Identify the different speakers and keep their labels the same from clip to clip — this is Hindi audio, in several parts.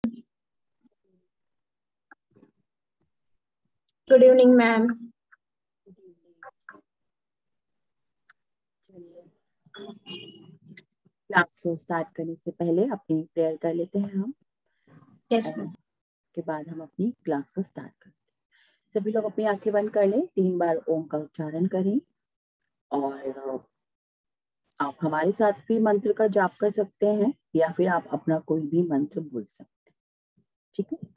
Speaker 1: Good evening ma'am.
Speaker 2: क्लास को स्टार्ट करने से पहले अपनी प्रेयर कर लेते हैं हम।
Speaker 1: Yes ma'am.
Speaker 2: के बाद हम अपनी क्लास को स्टार्ट करते हैं। सभी लोग अपनी आंखें बंद कर लें, 3 बार ओम का उच्चारण करें और आप हमारे साथ भी मंत्र का जाप कर सकते हैं या फिर आप अपना कोई भी मंत्र बोल सकते हैं। ठीक है,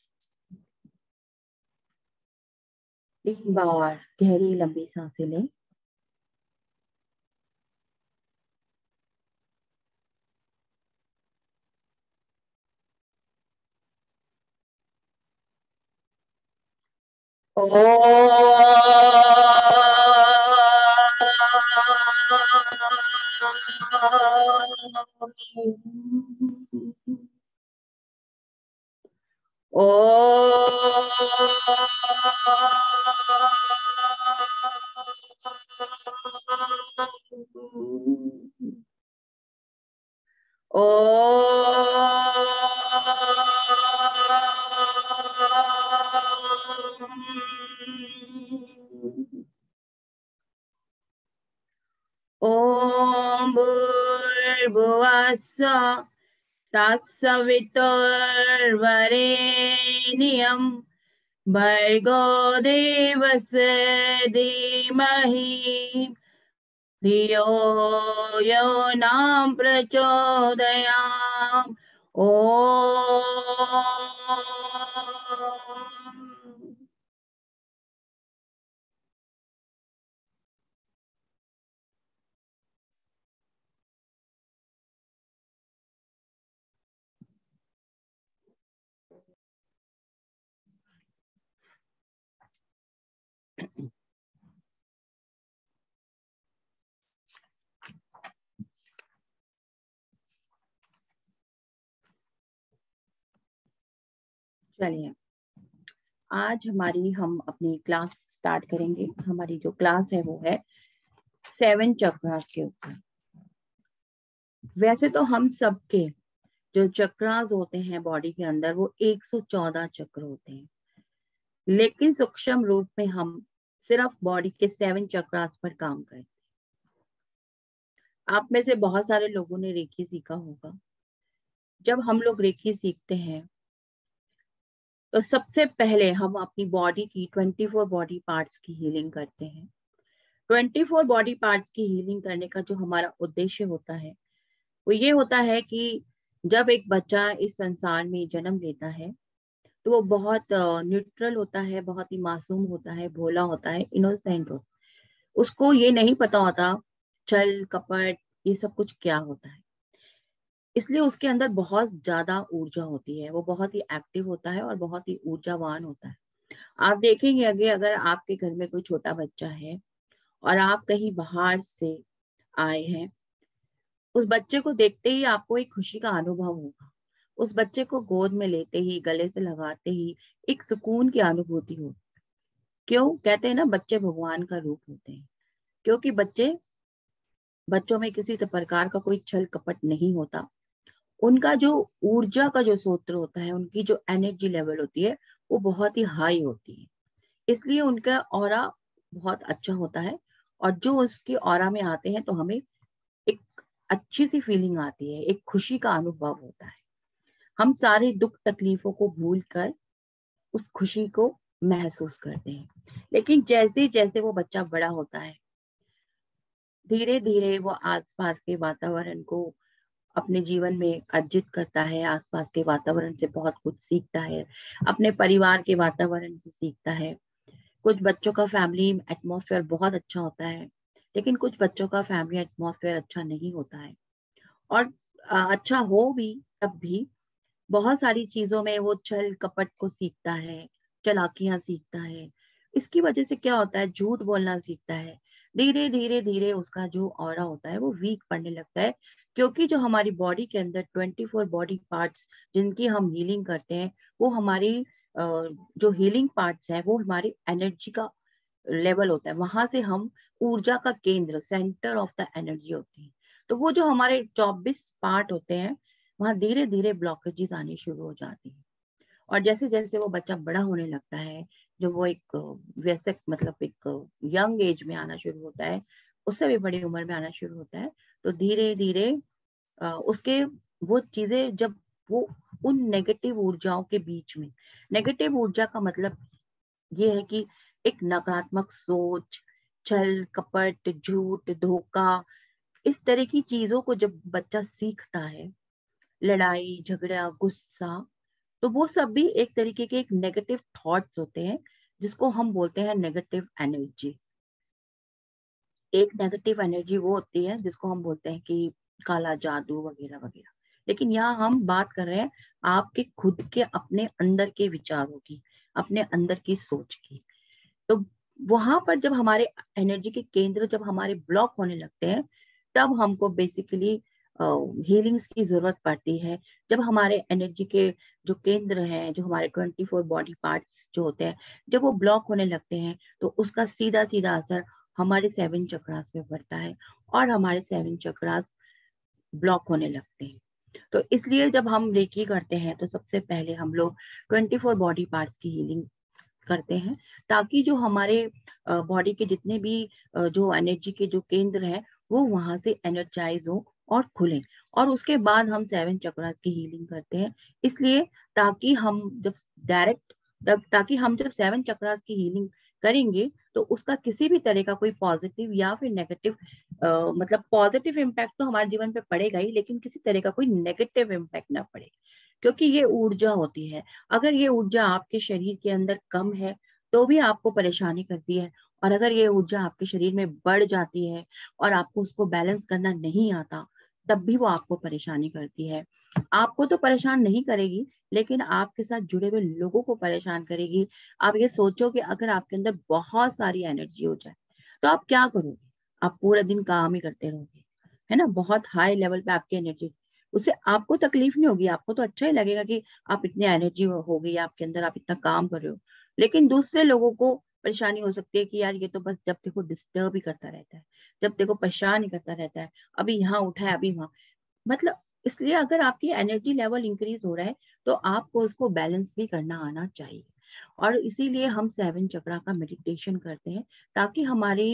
Speaker 2: 3 बार गहरी लंबी सांसें लें। ओम भूर्भुवस्सुः तत्सवितुर्वरेण्यं भर्गो देवस्य धीमहि धियो यो न प्रचोदयात्। ओम। चलिए, आज हम अपनी क्लास स्टार्ट करेंगे। हमारी जो क्लास है वो है 7 चक्रास के ऊपर। वैसे तो हम सबके जो चक्रास होते हैं बॉडी के अंदर वो 114 चक्र होते हैं, लेकिन सूक्ष्म रूप में हम सिर्फ बॉडी के 7 चक्रास पर काम करते हैं। आप में से बहुत सारे लोगों ने रेकी सीखा होगा। जब हम लोग रेकी सीखते हैं तो सबसे पहले हम अपनी बॉडी की 24 बॉडी पार्ट्स की हीलिंग करते हैं। 24 बॉडी पार्ट्स की हीलिंग करने का जो हमारा उद्देश्य होता है वो ये होता है कि जब एक बच्चा इस संसार में जन्म लेता है तो वो बहुत न्यूट्रल होता है, बहुत ही मासूम होता है, भोला होता है, इनोसेंट होता है। उसको ये नहीं पता होता छल कपट ये सब कुछ क्या होता है, इसलिए उसके अंदर बहुत ज्यादा ऊर्जा होती है। वो बहुत ही एक्टिव होता है और बहुत ही ऊर्जावान होता है। आप देखेंगे अगर आपके घर में कोई छोटा बच्चा है और आप कहीं बाहर से आए हैं, उस बच्चे को देखते ही आपको एक खुशी का अनुभव होगा। उस बच्चे को गोद में लेते ही, गले से लगाते ही एक सुकून की अनुभूति होती। क्यों कहते हैं ना, बच्चे भगवान का रूप होते हैं, क्योंकि बच्चों में किसी प्रकार का कोई छल कपट नहीं होता। उनका जो ऊर्जा का जो स्रोत होता है, उनकी जो एनर्जी लेवल होती है वो बहुत ही हाई होती है, इसलिए उनका ऑरा बहुत अच्छा होता है। और जो उसके ऑरा में आते हैं तो हमें एक अच्छी सी फीलिंग आती है, एक खुशी का अनुभव होता है। हम सारे दुख तकलीफों को भूल कर उस खुशी को महसूस करते हैं। लेकिन जैसे जैसे वो बच्चा बड़ा होता है, धीरे धीरे वो आसपास के वातावरण को अपने जीवन में अर्जित करता है, आसपास के वातावरण से बहुत कुछ सीखता है, अपने परिवार के वातावरण से सीखता है। कुछ बच्चों का फैमिली एटमॉस्फेयर बहुत अच्छा होता है, लेकिन कुछ बच्चों का फैमिली एटमॉस्फेयर अच्छा नहीं होता है। और अच्छा हो भी तब भी बहुत सारी चीजों में वो छल कपट को सीखता है, चालाकियां सीखता है। इसकी वजह से क्या होता है, झूठ बोलना सीखता है। धीरे धीरे धीरे उसका जो ऑरा होता है वो वीक पड़ने लगता है, क्योंकि जो हमारी बॉडी के अंदर 24 बॉडी पार्ट्स जिनकी हम हीलिंग करते हैं, वो हमारी जो हीलिंग पार्ट्स है वो हमारी एनर्जी का लेवल होता है। वहां से हम ऊर्जा का केंद्र, सेंटर ऑफ द एनर्जी होती है। तो वो जो हमारे 24 पार्ट होते हैं वहां धीरे धीरे ब्लॉकेजेस आनी शुरू हो जाती है। और जैसे जैसे वो बच्चा बड़ा होने लगता है, जब वो एक वैसे मतलब एक यंग एज में आना शुरू होता है, उससे भी बड़ी उम्र में आना शुरू होता है, तो धीरे धीरे उसके वो चीजें जब वो उन नेगेटिव ऊर्जाओं के बीच में, नेगेटिव ऊर्जा का मतलब ये है कि एक नकारात्मक सोच, छल कपट, झूठ, धोखा, इस तरह की चीजों को जब बच्चा सीखता है, लड़ाई झगड़ा गुस्सा, तो वो सब भी एक तरीके के एक नेगेटिव थॉट्स होते हैं, जिसको हम बोलते हैं नेगेटिव एनर्जी। एक नेगेटिव एनर्जी वो होती है जिसको हम बोलते हैं कि काला जादू वगैरह वगैरह। लेकिन यहाँ हम बात कर रहे हैं आपके खुद के अपने अंदर के विचारों की, अपने अंदर की सोच की। तो वहां पर जब हमारे एनर्जी के केंद्र जब हमारे ब्लॉक होने लगते हैं, तब हमको बेसिकली हीलिंग्स की जरूरत पड़ती है। जब हमारे एनर्जी के जो केंद्र हैं, जो हमारे 24 बॉडी पार्ट्स जो होते हैं, जब वो ब्लॉक होने लगते हैं, तो उसका सीधा सीधा असर हमारे 7 चक्रास पे पड़ता है और हमारे 7 चक्रास ब्लॉक होने लगते हैं। तो इसलिए जब हम रेकी करते हैं तो सबसे पहले हम लोग 24 बॉडी पार्ट्स की हीलिंग करते हैं, ताकि जो हमारे बॉडी के जितने भी जो एनर्जी के जो केंद्र हैं, वो वहां से एनर्जाइज हो और खुले। और उसके बाद हम 7 चक्रास की हीलिंग करते हैं, इसलिए ताकि हम जब डायरेक्ट ताकि हम जब 7 चक्रास की हीलिंग करेंगे, तो उसका किसी भी तरह का कोई पॉजिटिव या फिर नेगेटिव मतलब पॉजिटिव इम्पैक्ट तो हमारे जीवन पे पड़ेगा ही, लेकिन किसी तरह का कोई नेगेटिव इम्पैक्ट ना पड़े, क्योंकि ये ऊर्जा होती है। अगर ये ऊर्जा आपके शरीर के अंदर कम है तो भी आपको परेशानी करती है, और अगर ये ऊर्जा आपके शरीर में बढ़ जाती है और आपको उसको बैलेंस करना नहीं आता, तब भी वो आपको परेशानी करती है। आपको तो परेशान नहीं करेगी, लेकिन आपके साथ जुड़े हुए लोगों को परेशान करेगी। आप ये सोचो कि अगर आपके अंदर बहुत सारी एनर्जी हो जाए तो आप क्या करोगे? आप पूरा दिन काम ही करते रहोगे, है ना? बहुत हाई लेवल पे आपकी एनर्जी, उससे आपको तकलीफ नहीं होगी, आपको तो अच्छा ही लगेगा कि आप इतनी एनर्जी हो गई आपके अंदर, आप इतना काम कर रहे हो। लेकिन दूसरे लोगों को परेशानी हो सकती है कि यार ये तो बस जब देखो डिस्टर्ब ही करता रहता है, जब देखो परेशान ही करता रहता है, अभी यहाँ उठा है अभी वहां, मतलब। इसलिए अगर आपकी एनर्जी लेवल इंक्रीज हो रहा है तो आपको उसको बैलेंस भी करना आना चाहिए। और इसीलिए हम 7 चक्रा का मेडिटेशन करते हैं, ताकि हमारी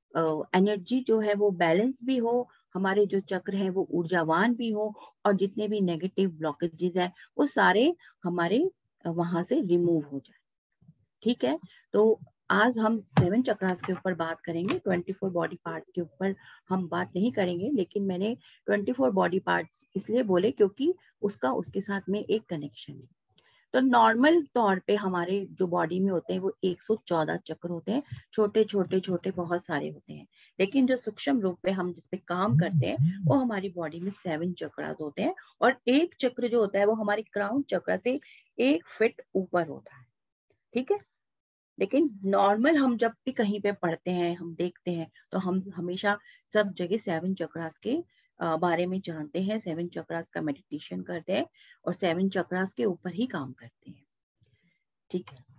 Speaker 2: एनर्जी जो है वो बैलेंस भी हो, हमारे जो चक्र हैं वो ऊर्जावान भी हो, और जितने भी नेगेटिव ब्लॉकेजेस हैं वो सारे हमारे वहां से रिमूव हो जाए। ठीक है, तो आज हम 7 चक्रास के ऊपर बात करेंगे, 24 बॉडी पार्ट्स के ऊपर हम बात नहीं करेंगे। लेकिन मैंने 24 बॉडी पार्ट्स इसलिए बोले क्योंकि उसका उसके साथ में एक कनेक्शन है। तो नॉर्मल तौर पे हमारे जो बॉडी में होते हैं वो 114 चक्र होते हैं, छोटे छोटे छोटे बहुत सारे होते हैं। लेकिन जो सूक्ष्म रूप में हम जिसपे काम करते हैं वो हमारी बॉडी में 7 चक्रास होते हैं, और एक चक्र जो होता है वो हमारी क्राउन चक्र से 1 फीट ऊपर होता है। ठीक है, लेकिन नॉर्मल हम जब भी कहीं पे पढ़ते हैं, हम देखते हैं, तो हम हमेशा सब जगह 7 चक्रास के बारे में जानते हैं, 7 चक्रास का मेडिटेशन करते हैं और 7 चक्रास के ऊपर ही काम करते हैं। ठीक है,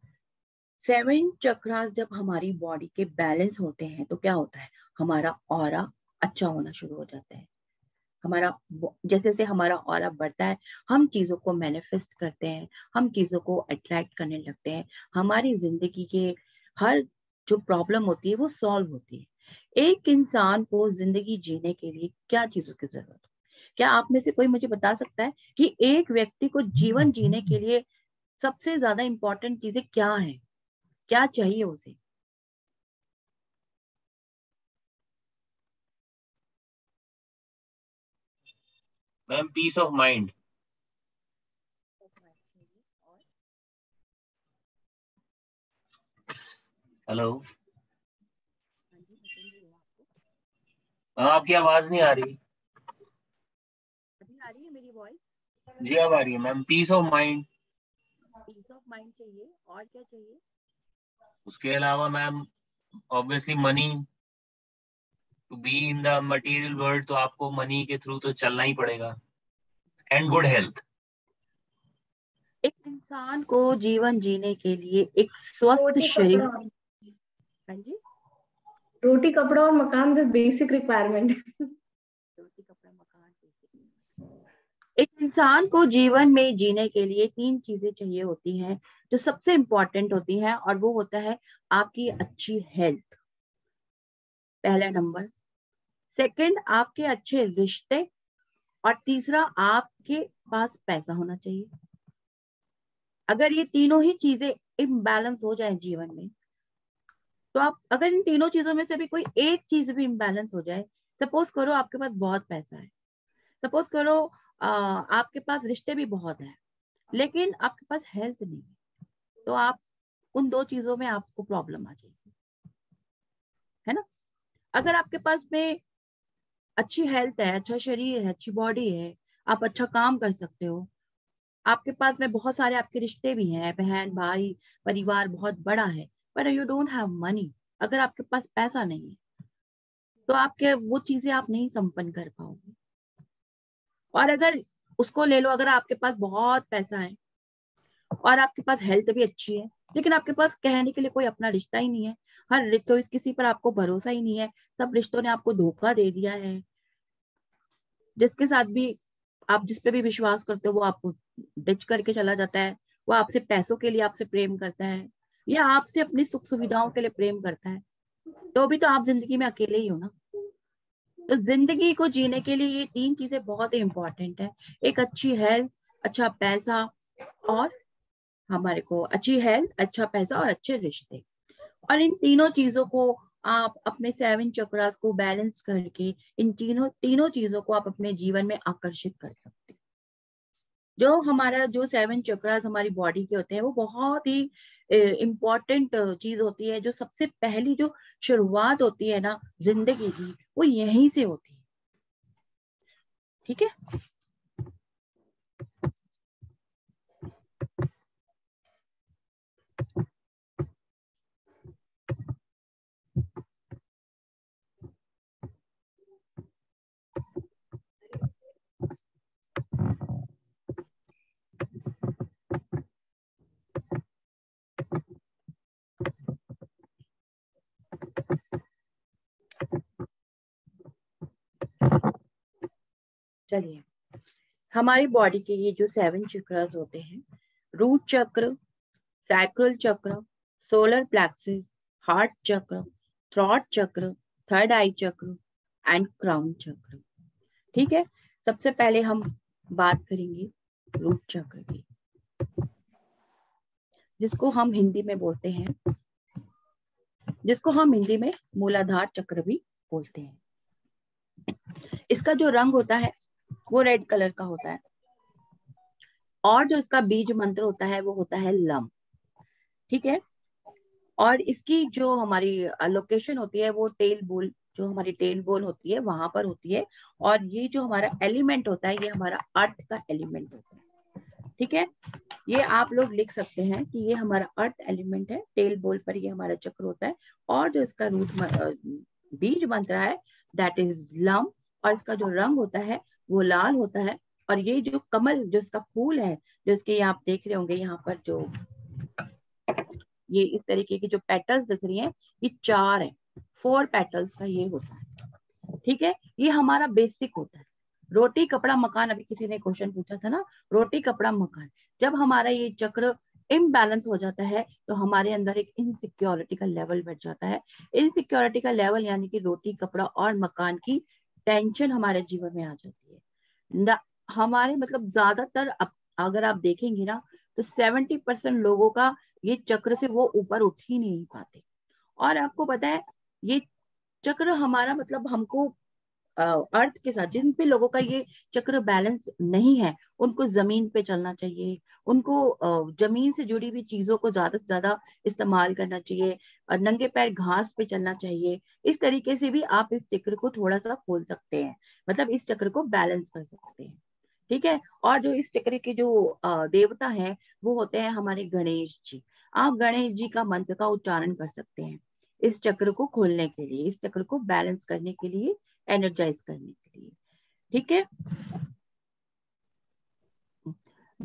Speaker 2: 7 चक्रास जब हमारी बॉडी के बैलेंस होते हैं तो क्या होता है, हमारा ऑरा अच्छा होना शुरू हो जाता है। हमारा जैसे जैसे हमारा ऑरा बढ़ता है, हम चीजों को मैनिफेस्ट करते हैं, हम चीजों को अट्रैक्ट करने लगते हैं, हमारी जिंदगी के हर जो प्रॉब्लम होती है वो सॉल्व होती है। एक इंसान को जिंदगी जीने के लिए क्या चीजों की जरूरत है? क्या आप में से कोई मुझे बता सकता है कि एक व्यक्ति को जीवन जीने के लिए सबसे ज्यादा इंपॉर्टेंट चीजें क्या है, क्या चाहिए उसे?
Speaker 3: Ma'am peace of mind. Hello, आपकी आवाज नहीं आ रही।
Speaker 2: अभी आ रही है मेरी वॉइस?
Speaker 3: जी अब आ रही है ma'am. Peace of mind,
Speaker 2: peace of mind चाहिए, और क्या चाहिए?
Speaker 3: उसके अलावा ma'am obviously money. To be in the material world तो आपको मनी के थ्रू तो चलना ही पड़ेगा। And good health.
Speaker 2: एक इंसान को जीवन जीने के लिए एक स्वस्थ
Speaker 1: रोटी
Speaker 2: शरीर।
Speaker 1: कपड़ा
Speaker 2: हाँ जी,
Speaker 1: रोटी कपड़ा और मकान, दिस बेसिक रिक्वायरमेंट।
Speaker 2: रोटी कपड़ा मकान, एक इंसान को जीवन में जीने के लिए 3 चीजें चाहिए होती हैं जो सबसे इंपॉर्टेंट होती हैं, और वो होता है आपकी अच्छी हेल्थ, पहला नंबर। सेकंड, आपके अच्छे रिश्ते, और तीसरा, आपके पास पैसा होना चाहिए। अगर ये तीनों ही चीजें इम्बैलेंस हो जाए जीवन में, तो आप अगर इन तीनों चीजों में से भी कोई एक चीज भी इम्बैलेंस हो जाए, सपोज करो आपके पास बहुत पैसा है, सपोज करो आपके पास रिश्ते भी बहुत है, लेकिन आपके पास हेल्थ नहीं है, तो आप उन 2 चीजों में आपको प्रॉब्लम आ जाएगी, है ना। अगर आपके पास में अच्छी हेल्थ है, अच्छा शरीर है, अच्छी बॉडी है, आप अच्छा काम कर सकते हो, आपके पास में बहुत सारे आपके रिश्ते भी हैं, बहन भाई परिवार बहुत बड़ा है, पर यू डोंट हैव मनी, अगर आपके पास पैसा नहीं है, तो आपके वो चीजें आप नहीं संपन्न कर पाओगे। और अगर उसको ले लो, अगर आपके पास बहुत पैसा है और आपके पास हेल्थ भी अच्छी है, लेकिन आपके पास कहने के लिए कोई अपना रिश्ता ही नहीं है, हर रिश्ते, किसी पर आपको भरोसा ही नहीं है, सब रिश्तों ने आपको धोखा दे दिया है, जिसके साथ भी आप जिस पे भी विश्वास करते हो वो आपको डिच करके चला जाता है, वो आपसे पैसों के लिए आपसे प्रेम करता है, या आपसे अपनी सुख सुविधाओं के लिए प्रेम करता है, तो भी तो आप जिंदगी में अकेले ही हो ना। तो जिंदगी को जीने के लिए ये 3 चीजें बहुत ही इंपॉर्टेंट है, एक अच्छी हेल्थ, अच्छा पैसा, और हमारे को अच्छी हेल्थ, अच्छा पैसा और अच्छे रिश्ते। और इन तीनों चीजों को आप अपने 7 चक्रास को बैलेंस करके इन तीनों चीजों को आप अपने जीवन में आकर्षित कर सकते हैं। जो हमारा जो 7 चक्रास हमारी बॉडी के होते हैं, वो बहुत ही इम्पोर्टेंट चीज होती है, जो सबसे पहली जो शुरुआत होती है ना जिंदगी की, वो यहीं से होती है। ठीक है, चलिए, हमारी बॉडी के ये जो 7 चक्रास होते हैं, root chakra, sacral chakra, solar plexus, heart chakra, throat chakra, third eye chakra and crown चक्र। ठीक है, सबसे पहले हम बात करेंगे रूट चक्र की, जिसको हम हिंदी में बोलते हैं, जिसको हम हिंदी में मूलाधार चक्र भी बोलते हैं। इसका जो रंग होता है वो रेड कलर का होता है, और जो इसका बीज मंत्र होता है वो होता है लम। ठीक है, और इसकी जो हमारी लोकेशन होती है वो टेल बोल, जो हमारी टेल बोल होती है वहां पर होती है, और ये जो हमारा एलिमेंट होता है ये हमारा अर्थ का एलिमेंट होता है। ठीक है, ये आप लोग लिख सकते हैं कि ये हमारा अर्थ एलिमेंट है, टेल बोल पर ये हमारा चक्र होता है, और जो इसका रूट बीज मंत्र है दैट इज लम, और इसका जो रंग होता है वो लाल होता है। और ये जो कमल, जो इसका फूल है, जो इसके आप देख रहे होंगे यहाँ पर, जो ये इस तरीके की जो पेटल्स दिख रही हैं, ये 4 है, 4 पेटल्स का ये होता है। ठीक है, ये हमारा बेसिक होता है। रोटी कपड़ा मकान, अभी किसी ने क्वेश्चन पूछा था ना, रोटी कपड़ा मकान, जब हमारा ये चक्र इम्बैलेंस हो जाता है तो हमारे अंदर एक इनसिक्योरिटी का लेवल बढ़ जाता है। इनसिक्योरिटी का लेवल यानी कि रोटी कपड़ा और मकान की टेंशन हमारे जीवन में आ जाती है। हमारे मतलब ज्यादातर अगर आप देखेंगे ना, तो 70% लोगों का ये चक्र से वो ऊपर उठ ही नहीं पाते। और आपको पता है, ये चक्र हमारा मतलब हमको अर्थ के साथ, जिन पे लोगों का ये चक्र बैलेंस नहीं है, उनको जमीन पे चलना चाहिए, उनको जमीन से जुड़ी हुई चीजों को ज्यादा से ज्यादा इस्तेमाल करना चाहिए, और नंगे पैर घास पे चलना चाहिए। इस तरीके से भी आप इस चक्र को थोड़ा सा खोल सकते हैं, मतलब इस चक्र को बैलेंस कर सकते हैं। ठीक है, और जो इस चक्र के जो देवता हैं वो होते हैं हमारे गणेश जी। आप गणेश जी का मंत्र का उच्चारण कर सकते हैं इस चक्र को खोलने के लिए, इस चक्र को बैलेंस करने के लिए, एनर्जाइज करने के लिए। ठीक है,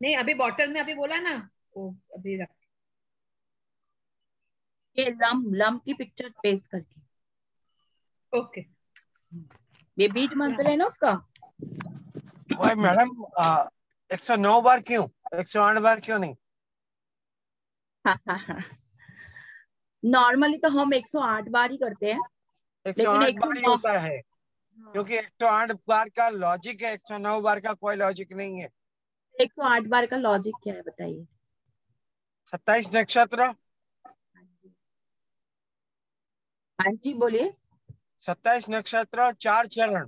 Speaker 1: नहीं अभी बॉटल में अभी बोला ना, वो अभी रख।
Speaker 2: ये लम की पिक्चर पेस्ट करके,
Speaker 1: ओके।
Speaker 2: ये बीज मंत्र है ना उसका।
Speaker 4: वही मैडम 109 बार क्यों, 108 बार क्यों नहीं?
Speaker 2: हाँ हाँ हाँ, नॉर्मली तो हम 108 बार ही करते हैं, लेकिन
Speaker 4: 108 बार ही
Speaker 2: 109।
Speaker 4: होता है, क्योंकि 108 बार का लॉजिक है, 109 बार का कोई लॉजिक नहीं है।
Speaker 2: 108 बार का लॉजिक क्या है बताइए?
Speaker 4: 27 नक्षत्र,
Speaker 2: हाँ जी बोलिए।
Speaker 4: 27 नक्षत्र, 4 चरण,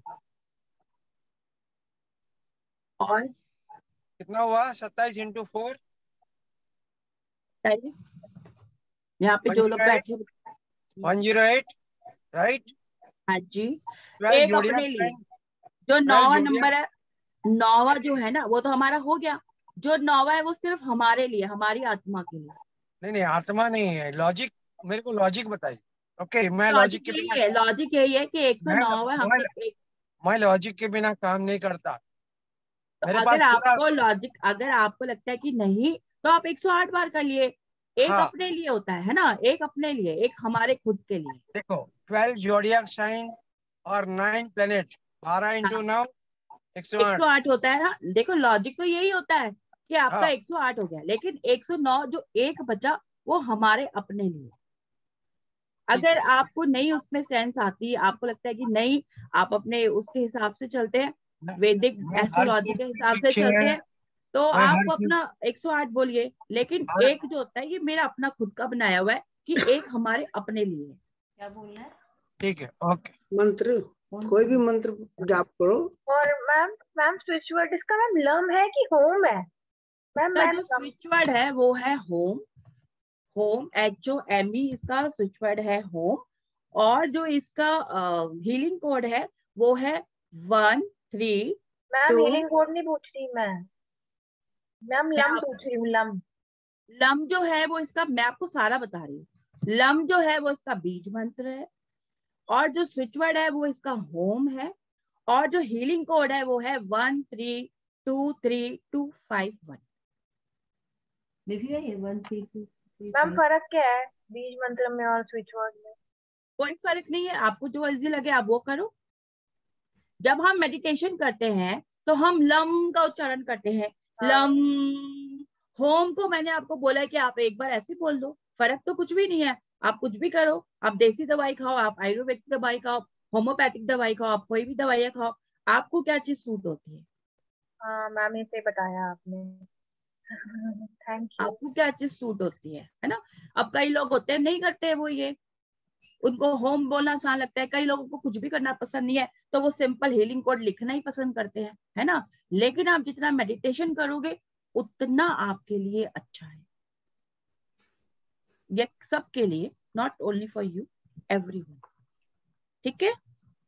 Speaker 2: और
Speaker 4: कितना हुआ? 27 इंटू 4,
Speaker 2: बताइए, यहाँ पे जो लोग
Speaker 4: 108,
Speaker 2: बैठे।
Speaker 4: 108, राइट।
Speaker 2: हाँ जी,
Speaker 4: 12
Speaker 2: एक
Speaker 4: जोडियक
Speaker 2: अपने लिए,
Speaker 4: साइन,
Speaker 2: जो
Speaker 4: 12
Speaker 2: नौवा
Speaker 4: जोडियक।
Speaker 2: नंबर है, नौवा जो है ना वो तो हमारा हो गया। जो नौवा है वो सिर्फ हमारे लिए, हमारी आत्मा के लिए।
Speaker 4: नहीं नहीं, आत्मा नहीं है, लॉजिक। मेरे को लॉजिक बताइए। ओके, मैं लॉजिक
Speaker 2: लॉजिक
Speaker 4: के
Speaker 2: यही
Speaker 4: बिना,
Speaker 2: है, लॉजिक यही है कि 109 है,
Speaker 4: मैं
Speaker 2: हमने एक।
Speaker 4: मैं लॉजिक के बिना काम नहीं करता।
Speaker 2: तो
Speaker 4: मेरे पास
Speaker 2: अगर
Speaker 4: पूरा,
Speaker 2: आपको लॉजिक, अगर आपको लगता है कि नहीं, तो आप 108 बार कर लिए। एक
Speaker 4: हाँ
Speaker 2: अपने लिए होता है ना, एक अपने लिए, एक हमारे खुद के लिए।
Speaker 4: देखो, 12 जोडियक साइन और 9 प्लेनेट, 12 इंटू
Speaker 2: हाँ,
Speaker 4: 9, 108।
Speaker 2: 108 होता है ना, देखो लॉजिक तो यही होता है कि आपका
Speaker 4: हाँ
Speaker 2: 108 हो गया, लेकिन 109 जो एक बचा वो हमारे अपने लिए।
Speaker 4: ठीक
Speaker 2: अगर
Speaker 4: है।
Speaker 2: आपको नहीं उसमें सेंस आती, आपको लगता है कि नहीं, आप अपने उसके हिसाब से चलते हैं,
Speaker 4: मैं
Speaker 2: वैदिक
Speaker 4: मैं हर
Speaker 2: एस्ट्रोलॉजी
Speaker 4: चीज
Speaker 2: के
Speaker 4: के
Speaker 2: हिसाब से
Speaker 4: पीछे,
Speaker 2: चलते हैं, तो
Speaker 4: मैं
Speaker 2: आप
Speaker 4: हर चीज,
Speaker 2: अपना 108 बोलिए। लेकिन
Speaker 4: हर,
Speaker 2: एक जो होता है ये मेरा अपना खुद का बनाया हुआ है, कि एक हमारे अपने लिए है। क्या बोलना है?
Speaker 4: ठीक है, ओके।
Speaker 5: मंत्र, कोई भी मंत्र जाप करो।
Speaker 6: और मैम, मैम स्विच वर्ड इसका मैम लम है कि होम है? मैम
Speaker 2: इसका
Speaker 6: मैं
Speaker 2: जो
Speaker 6: लम,
Speaker 2: स्विच वर्ड है वो है होम। होम, HOME इसका स्विच वर्ड है होम। और जो इसका हीलिंग कोड है वो है 132।
Speaker 6: मैम हीलिंग कोड नहीं पूछ रही मैं, मैम
Speaker 2: मैं
Speaker 6: लम
Speaker 2: आप,
Speaker 6: पूछ रही हूँ, लम।
Speaker 2: लम जो है वो इसका, मैं आपको सारा बता रही हूँ। लम जो है वो इसका बीज मंत्र है, और जो स्विच वर्ड है वो इसका होम है, और जो हीलिंग कोड है वो है 1323251। लिखिए ये 132।
Speaker 6: मैम फर्क क्या है बीज मंत्र में और स्विच वर्ड में?
Speaker 2: कोई फर्क नहीं है, आपको जो इजी लगे आप वो करो। जब हम मेडिटेशन करते हैं तो हम लम का उच्चारण करते हैं,
Speaker 6: हाँ।
Speaker 2: लम। होम को मैंने आपको बोला है कि आप एक बार ऐसे बोल दो, फर्क तो कुछ भी नहीं है। आप कुछ भी करो, आप देसी दवाई खाओ, आप आयुर्वेदिक दवाई खाओ, होम्योपैथिक दवाई खाओ, आप कोई भी दवाइयाँ खाओ, आपको क्या चीज सूट होती है?
Speaker 6: हाँ मैम ये सही बताया आपने। Thank you.
Speaker 2: आपको क्या चीज सूट होती है ना? अब कई लोग होते हैं नहीं करते हैं वो ये, उनको होम बोलना आसान लगता है, कई लोगों को कुछ भी करना पसंद नहीं है, तो वो सिंपल हीलिंग कोड लिखना ही पसंद करते हैं, है ना? लेकिन आप जितना मेडिटेशन करोगे उतना आपके लिए अच्छा है। ये सबके लिए, not only for you, everyone. ठीक है?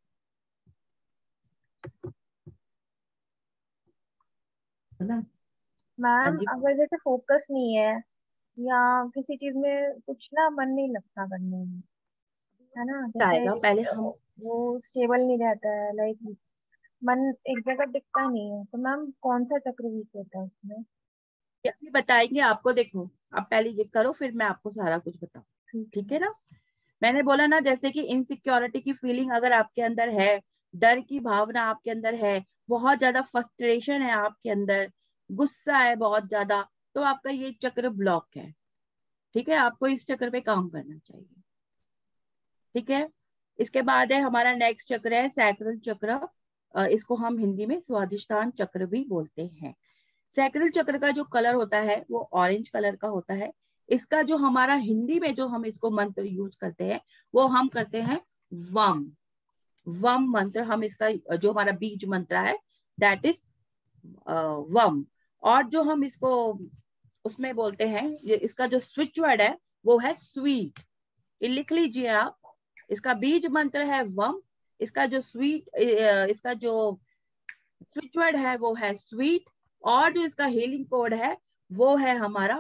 Speaker 2: हाँ
Speaker 6: मैम
Speaker 2: जी,
Speaker 6: अगर जैसे फोकस नहीं है या किसी चीज में कुछ ना मन नहीं लगता करने में, है ना, जैसे
Speaker 2: आएगा पहले हम,
Speaker 6: वो स्टेबल नहीं रहता है, लाइक मन एक जगह टिकता नहीं है, तो मैम कौन सा चक्र वीक होता है उसमें?
Speaker 2: कैसे बताएंगे आपको? देखो, आप पहले ये करो, फिर मैं आपको सारा कुछ बताऊँ।
Speaker 6: ठीक
Speaker 2: ठीक
Speaker 6: है।
Speaker 2: है ना? मैंने बोला ना, जैसे कि इनसिक्योरिटी की फीलिंग अगर आपके अंदर है, डर की भावना आपके अंदर है, बहुत ज्यादा फ्रस्ट्रेशन है आपके अंदर, गुस्सा है बहुत ज्यादा, तो आपका ये चक्र ब्लॉक है। ठीक है? आपको इस चक्र पे काम करना चाहिए। ठीक है? इसके बाद है हमारा नेक्स्ट चक्र है सैक्रल चक्र। इसको हम हिंदी में स्वादिष्टान चक्र भी बोलते हैं। सैक्रल चक्र का जो कलर होता है वो ऑरेंज कलर का होता है। इसका जो हमारा हिंदी में जो हम इसको मंत्र यूज करते हैं वो हम करते हैं वम। वम मंत्र हम इसका, जो हमारा बीज मंत्र है दैट इज वम। और जो हम इसको उसमें बोलते हैं, ये इसका जो स्विच वर्ड है वो है स्वीट। ये लिख लीजिए आप, इसका बीज मंत्र है वम, इसका जो इसका जो स्विच वर्ड है वो है स्वीट, और जो इसका हीलिंग कोड है वो है हमारा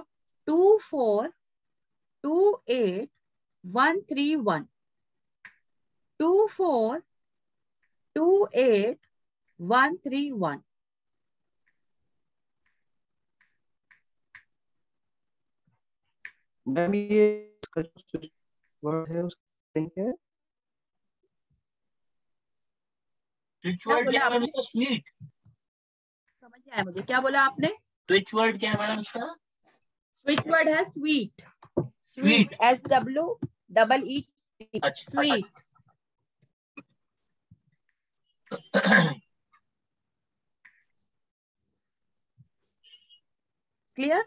Speaker 2: 2428 131। 2428 131।
Speaker 5: मैम ये वर्ड है उसका क्या है?
Speaker 3: स्विच
Speaker 2: क्या
Speaker 3: वर्ड
Speaker 2: बोला
Speaker 3: क्या है मैम
Speaker 2: आपने?
Speaker 3: इसका? स्वीट।
Speaker 2: समझ नहीं आया मुझे, क्या बोला आपने?
Speaker 3: स्विच वर्ड क्या है मैडम इसका?
Speaker 2: स्विच वर्ड है स्वीट।
Speaker 3: स्वीट।
Speaker 2: स्वीट, SWEE,
Speaker 3: अच्छा।
Speaker 2: स्वीट। क्लियर?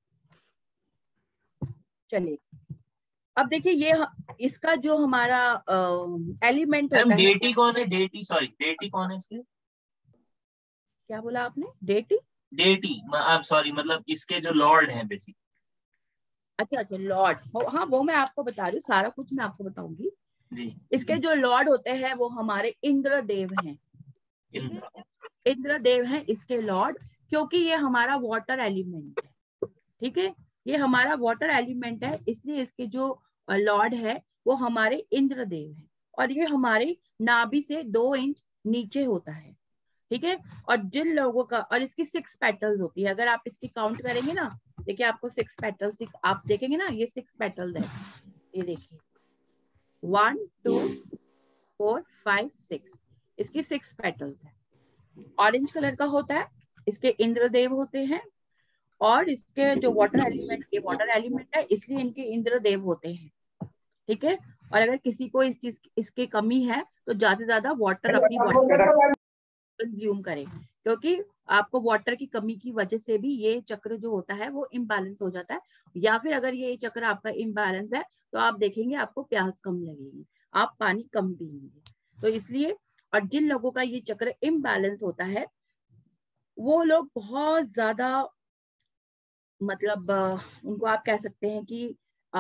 Speaker 2: चलिए अब देखिए ये इसका जो हमारा एलिमेंट
Speaker 3: मैम
Speaker 2: होता है।
Speaker 3: डेटी कौन है? डेटी, सॉरी, डेटी कौन है इसके?
Speaker 2: क्या बोला आपने? डेटी?
Speaker 3: डेटी आप सॉरी, मतलब इसके जो लॉर्ड हैं बेसिक।
Speaker 2: अच्छा अच्छा, लॉर्ड। हाँ वो मैं आपको बता रही हूँ, सारा कुछ मैं आपको बताऊंगी।
Speaker 3: जी।
Speaker 2: इसके जो लॉर्ड होते हैं वो हमारे इंद्रदेव हैं। इंद्रदेव हैं इसके लॉर्ड, क्योंकि ये हमारा वाटर एलिमेंट है। ठीक है, ये हमारा वाटर एलिमेंट है, इसलिए इसके जो लॉर्ड है वो हमारे इंद्रदेव है। और ये हमारे नाभि से 2 इंच नीचे होता है। ठीक है, और जिन लोगों का, और इसकी 6 पेटल्स होती है। अगर आप इसकी काउंट करेंगे ना, देखिए आपको 6 पेटल्स आप देखेंगे ना, ये 6 पेटल्स है। ये देखिए 1 2 4 5 6, इसकी 6 पेटल्स है। ऑरेंज कलर का होता है, इसके इंद्रदेव होते हैं। और इसके जो वाटर एलिमेंट, ये वाटर एलिमेंट है इसलिए इनके इंद्रदेव होते हैं। ठीक है, और अगर किसी को इस चीज इसकी कमी है तो ज्यादा से ज्यादा वाटर अपनी बॉडी कंज्यूम करें, क्योंकि आपको वाटर की कमी की वजह से भी ये चक्र जो होता है वो इम्बैलेंस हो जाता है। या फिर अगर ये चक्र आपका इम्बैलेंस है तो आप देखेंगे आपको प्यास कम लगेगी, आप पानी कम पिएंगे। तो इसलिए, और जिन लोगों का ये चक्र इम्बैलेंस होता है वो लोग बहुत ज्यादा, मतलब उनको आप कह सकते हैं कि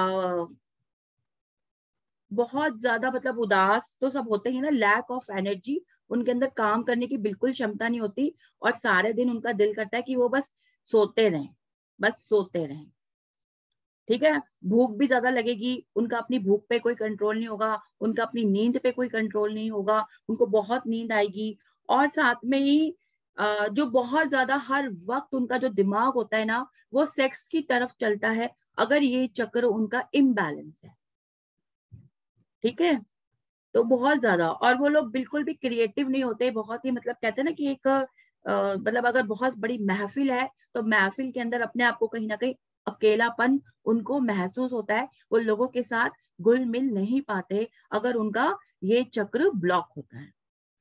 Speaker 2: बहुत ज्यादा, मतलब उदास तो सब होते हैं ना, लैक ऑफ एनर्जी, उनके अंदर काम करने की बिल्कुल क्षमता नहीं होती। और सारे दिन उनका दिल करता है कि वो बस सोते रहें, बस सोते रहें। ठीक है, भूख भी ज्यादा लगेगी, उनका अपनी भूख पे कोई कंट्रोल नहीं होगा, उनका अपनी नींद पे कोई कंट्रोल नहीं होगा, उनको बहुत नींद आएगी। और साथ में ही जो बहुत ज्यादा हर वक्त उनका जो दिमाग होता है ना, वो सेक्स की तरफ चलता है, अगर ये चक्र उनका इम्बैलेंस है। ठीक है, तो बहुत ज्यादा, और वो लोग बिल्कुल भी क्रिएटिव नहीं होते। बहुत ही, मतलब कहते हैं ना कि एक मतलब अगर बहुत बड़ी महफिल है तो महफिल के अंदर अपने आप को कहीं ना कहीं अकेलापन उनको महसूस होता है, वो लोगों के साथ घुल मिल नहीं पाते अगर उनका ये चक्र ब्लॉक होता है।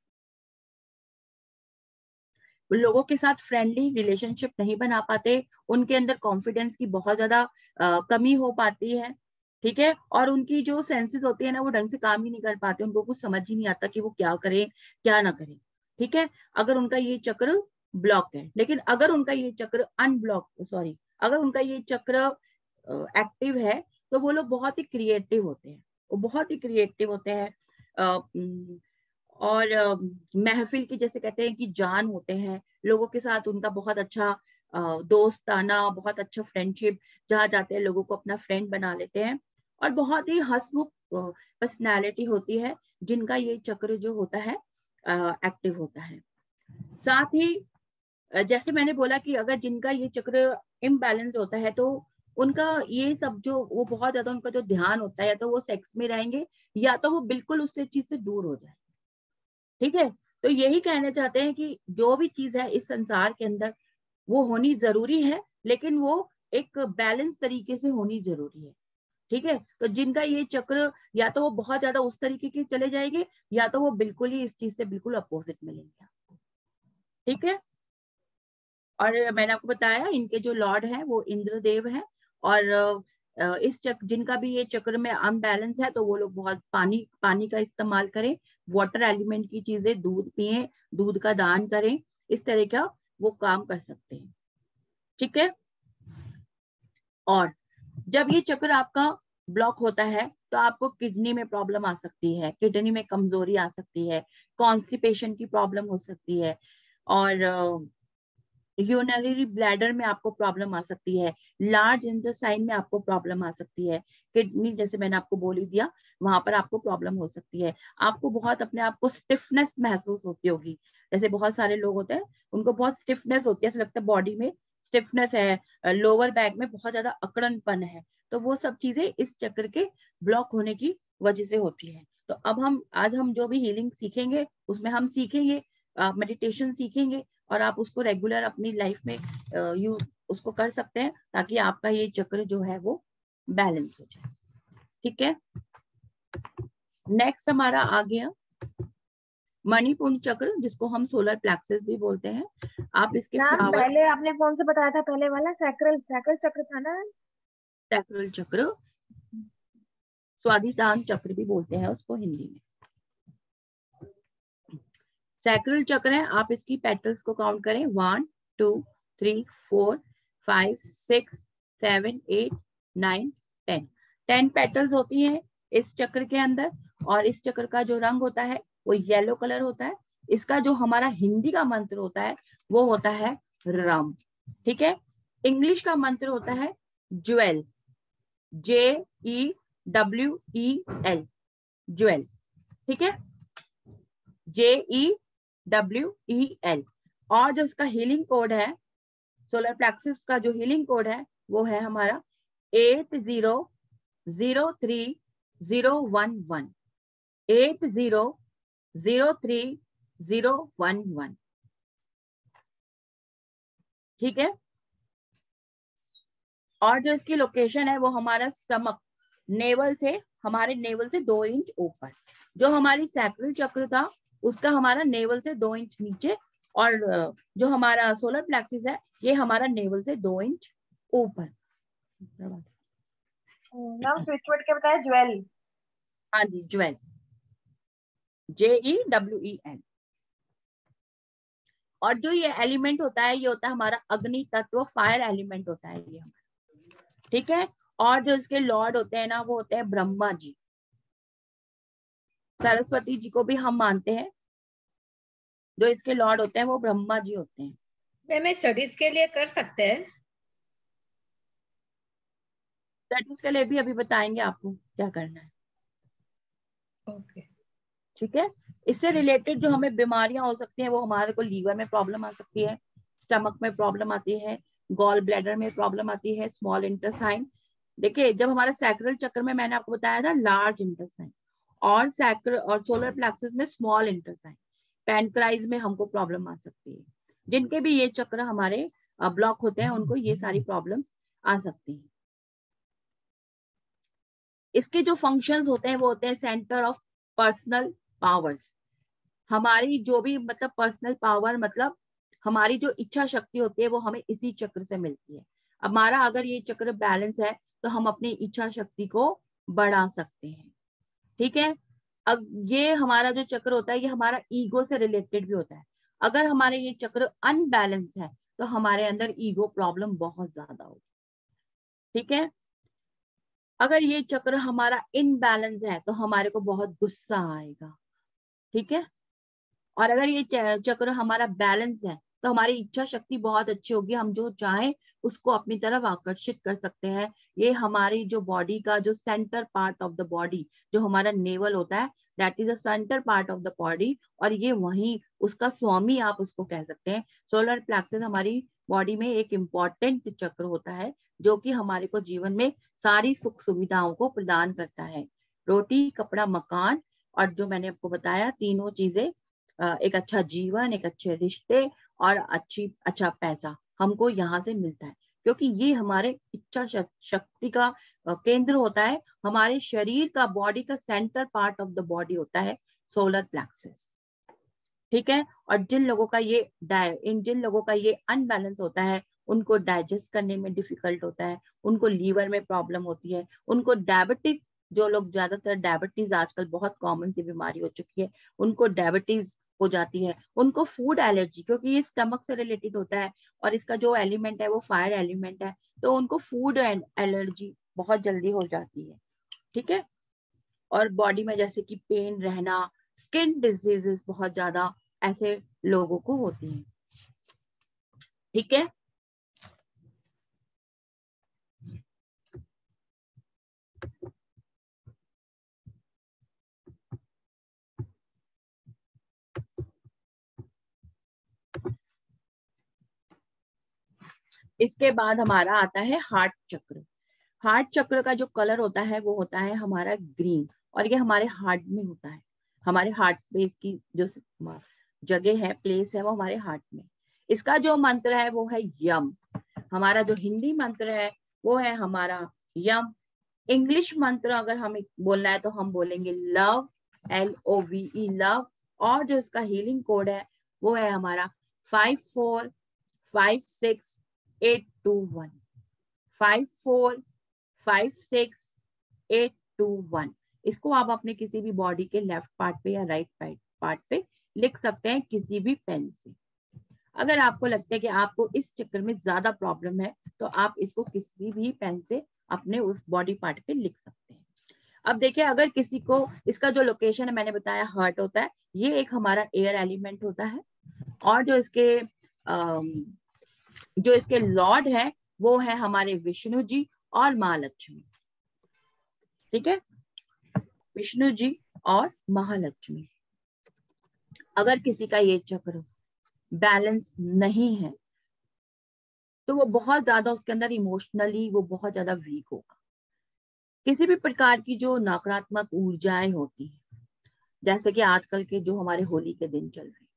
Speaker 2: लोगों के साथ फ्रेंडली रिलेशनशिप नहीं बना पाते, उनके अंदर कॉन्फिडेंस की बहुत ज्यादा कमी हो पाती है। ठीक है, और उनकी जो सेंसेस होती है ना वो ढंग से काम ही नहीं कर पाते, उनको कुछ समझ ही नहीं आता कि वो क्या करें क्या ना करें। ठीक है, अगर उनका ये चक्र ब्लॉक है। लेकिन अगर उनका ये चक्र अगर उनका ये चक्र एक्टिव है तो वो लोग बहुत ही क्रिएटिव होते हैं, वो बहुत ही क्रिएटिव होते हैं। और महफिल की, जैसे कहते हैं कि जान होते हैं, लोगों के साथ उनका बहुत अच्छा दोस्ताना, बहुत अच्छा फ्रेंडशिप, जहाँ जाते हैं लोगों को अपना फ्रेंड बना लेते हैं। और बहुत ही हंसमुख पर्सनैलिटी होती है जिनका ये चक्र जो होता है एक्टिव होता है। साथ ही जैसे मैंने बोला कि अगर जिनका ये चक्र इम्बैलेंस होता है तो उनका ये सब जो, वो बहुत ज्यादा उनका जो ध्यान होता है, या तो वो सेक्स में रहेंगे या तो वो बिल्कुल उससे चीज से दूर हो जाए। ठीक है, तो यही कहना चाहते हैं कि जो भी चीज है इस संसार के अंदर वो होनी जरूरी है, लेकिन वो एक बैलेंस तरीके से होनी जरूरी है। ठीक है, तो जिनका ये चक्र, या तो वो बहुत ज्यादा उस तरीके के चले जाएंगे या तो वो बिल्कुल ही इस चीज से बिल्कुल अपोजिट मिलेंगे आपको। ठीक है, और मैंने आपको बताया इनके जो लॉर्ड हैं वो इंद्रदेव हैं। और इस चक्र, जिनका भी ये चक्र में अनबैलेंस है तो वो लोग बहुत पानी का इस्तेमाल करें, वाटर एलिमेंट की चीजें, दूध पिए, दूध का दान करें, इस तरह का वो काम कर सकते हैं। ठीक है, और जब ये चक्र आपका ब्लॉक होता है तो आपको किडनी में प्रॉब्लम आ सकती है, किडनी में कमजोरी आ सकती है, कॉन्स्टिपेशन की प्रॉब्लम हो सकती है, और यूरिनरी ब्लैडर में आपको प्रॉब्लम आ सकती है, लार्ज इंटेस्टाइन में आपको प्रॉब्लम आ सकती है, किडनी जैसे मैंने आपको बोल ही दिया वहां पर आपको प्रॉब्लम हो सकती है। आपको बहुत अपने आप को स्टिफनेस महसूस होती होगी, जैसे बहुत सारे लोग होते हैं उनको बहुत स्टिफनेस होती है, ऐसा लगता है बॉडी में स्टिफनेस है, लोअर बैक में बहुत ज्यादा अकड़नपन है, तो वो सब चीजें इस चक्र के ब्लॉक होने की वजह से होती है। तो अब आज हम जो भी हीलिंग सीखेंगे उसमें हम सीखेंगे, मेडिटेशन सीखेंगे, और आप उसको रेगुलर अपनी लाइफ में उसको कर सकते हैं, ताकि आपका ये चक्र जो है वो बैलेंस हो जाए। ठीक है, नेक्स्ट हमारा आ गया मणिपुर चक्र, जिसको हम सोलर प्लेक्सस भी बोलते हैं। आप इसके
Speaker 6: मैम
Speaker 2: फ्लावर,
Speaker 6: पहले आपने कौन सा बताया था, पहले वाला सैक्रल सैक्रल चक्र था ना?
Speaker 2: सैक्रल चक्र, स्वादिष्टान चक्र भी बोलते हैं उसको हिंदी में। सैक्रल चक्र है, आप इसकी पेटल्स को काउंट करें, 1 2 3 4 5 6 7 8 9 10 10 पेटल्स होती हैं इस चक्र के अंदर। और इस चक्र का जो रंग होता है वो येलो कलर होता है। इसका जो हमारा हिंदी का मंत्र होता है वो होता है राम। ठीक है, इंग्लिश का मंत्र होता है ज्वेल, JEWEL, ज्वेल। ठीक है, JEWEL। और जो उसका हीलिंग कोड है, सोलर प्लेक्सस का जो हीलिंग कोड है वो है हमारा 8003011, 8003011। ठीक है, और जो इसकी लोकेशन है वो हमारा स्टमक, नेवल से, हमारे नेवल से 2 इंच ऊपर। जो हमारी सैक्रल चक्र था उसका हमारा नेवल से 2 इंच नीचे, और जो हमारा सोलर प्लेक्सिस है ये हमारा नेवल से 2 इंच ऊपर।
Speaker 6: मैम स्विच वर्ड क्या बताया? ज्वेल।
Speaker 2: हाँ जी, ज्वेल, JEWEL। और जो ये एलिमेंट होता है ये होता है हमारा अग्नि तत्व, फायर एलिमेंट होता है ये हमारा। ठीक है, और जो इसके लॉर्ड होते हैं ना वो होते हैं ब्रह्मा जी। सरस्वती जी को भी हम मानते हैं, जो इसके लॉर्ड होते हैं वो ब्रह्मा जी होते हैं।
Speaker 1: मैं स्टडीज के लिए कर सकते हैं?
Speaker 2: स्टडीज के लिए भी अभी बताएंगे आपको क्या करना है।
Speaker 1: ओके।
Speaker 2: ठीक है, इससे रिलेटेड जो हमें बीमारियां हो सकती हैं वो हमारे को लीवर में प्रॉब्लम आ सकती है, स्टमक में प्रॉब्लम आती है, गॉल ब्लैडर में प्रॉब्लम आती है, स्मॉल इंटेस्टाइन। देखिए, जब हमारा सैक्रल चक्र में मैंने आपको बताया था लार्ज इंटेस्टाइन, और सैक्रल और सोलर प्लेक्सस में स्मॉल इंटेस्टाइन, पैनक्राइज में हमको प्रॉब्लम आ सकती है। जिनके भी ये चक्र हमारे ब्लॉक होते हैं उनको ये सारी प्रॉब्लम्स आ सकती हैं। इसके जो फंक्शंस होते हैं वो होते हैं सेंटर ऑफ पर्सनल पावर्स। हमारी जो भी मतलब पर्सनल पावर, मतलब हमारी जो इच्छा शक्ति होती है वो हमें इसी चक्र से मिलती है। हमारा अगर ये चक्र बैलेंस है तो हम अपनी इच्छा शक्ति को बढ़ा सकते हैं। ठीक है, अब ये हमारा जो चक्र होता है ये हमारा ईगो से रिलेटेड भी होता है। अगर हमारे ये चक्र अनबैलेंस है तो हमारे अंदर ईगो प्रॉब्लम बहुत ज्यादा होगी। ठीक है, अगर ये चक्र हमारा इनबैलेंस है तो हमारे को बहुत गुस्सा आएगा। ठीक है, और अगर ये चक्र हमारा बैलेंस है तो हमारी इच्छा शक्ति बहुत अच्छी होगी, हम जो चाहें उसको अपनी तरफ आकर्षित कर सकते हैं। ये हमारी जो बॉडी का जो centre part of the body, जो हमारा नेवल होता है, that is a centre part of the body, और ये वही उसका स्वामी आप उसको कह सकते हैं। सोलर प्लेक्सस हमारी बॉडी में एक इम्पॉर्टेंट चक्र होता है जो कि हमारे को जीवन में सारी सुख सुविधाओं को प्रदान करता है। रोटी, कपड़ा, मकान, और जो मैंने आपको बताया तीनों चीजें, एक अच्छा जीवन, एक अच्छे रिश्ते और अच्छा पैसा हमको यहाँ से मिलता है, क्योंकि ये हमारे इच्छा शक्ति का केंद्र होता है। हमारे शरीर का, बॉडी का centre part of the body होता है सोलर प्लेक्सस। ठीक है, और जिन लोगों का ये अनबैलेंस होता है उनको डाइजेस्ट करने में डिफिकल्ट होता है, उनको लीवर में प्रॉब्लम होती है, उनको डायबिटीज, जो लोग ज्यादातर डायबिटीज आजकल बहुत कॉमन सी बीमारी हो चुकी है, उनको डायबिटीज हो जाती है, उनको फूड एलर्जी, क्योंकि ये स्टमक से रिलेटेड होता है और इसका जो एलिमेंट है वो फायर एलिमेंट है, तो उनको फूड एलर्जी बहुत जल्दी हो जाती है। ठीक है, और बॉडी में जैसे कि पेन रहना, स्किन डिजीजेस बहुत ज्यादा ऐसे लोगों को होती हैं। ठीक है, इसके बाद हमारा आता है हार्ट चक्र। हार्ट चक्र का जो कलर होता है वो होता है हमारा ग्रीन, और ये हमारे हार्ट में होता है। हमारे हार्ट पे इसकी जो जगह है, प्लेस है, वो हमारे हार्ट में। इसका जो मंत्र है वो है यम। हमारा जो हिंदी मंत्र है वो है हमारा यम। इंग्लिश मंत्र अगर हमें बोलना है तो हम बोलेंगे लव, LOVE, लव। और जो इसका हीलिंग कोड है वो है हमारा 54568121, 54568121। इसको आप अपने किसी भी बॉडी के लेफ्ट पार्ट पे या राइट पार्ट पे लिख सकते हैं किसी भी पेन से। अगर आपको लगता है कि आपको इस चक्कर में ज्यादा प्रॉब्लम है तो आप इसको किसी भी पेन से अपने उस बॉडी पार्ट पे लिख सकते हैं। अब देखिए, अगर किसी को इसका जो लोकेशन है मैंने बताया हार्ट होता है, ये एक हमारा एयर एलिमेंट होता है। और जो इसके लॉर्ड है वो है हमारे विष्णु जी और महालक्ष्मी। ठीक है, विष्णु जी और महालक्ष्मी। अगर किसी का ये चक्र बैलेंस नहीं है तो वो बहुत ज्यादा, उसके अंदर इमोशनली वो बहुत ज्यादा वीक होगा। किसी भी प्रकार की जो नकारात्मक ऊर्जाएं होती हैं, जैसे कि आजकल के जो हमारे होली के दिन चल रहे हैं,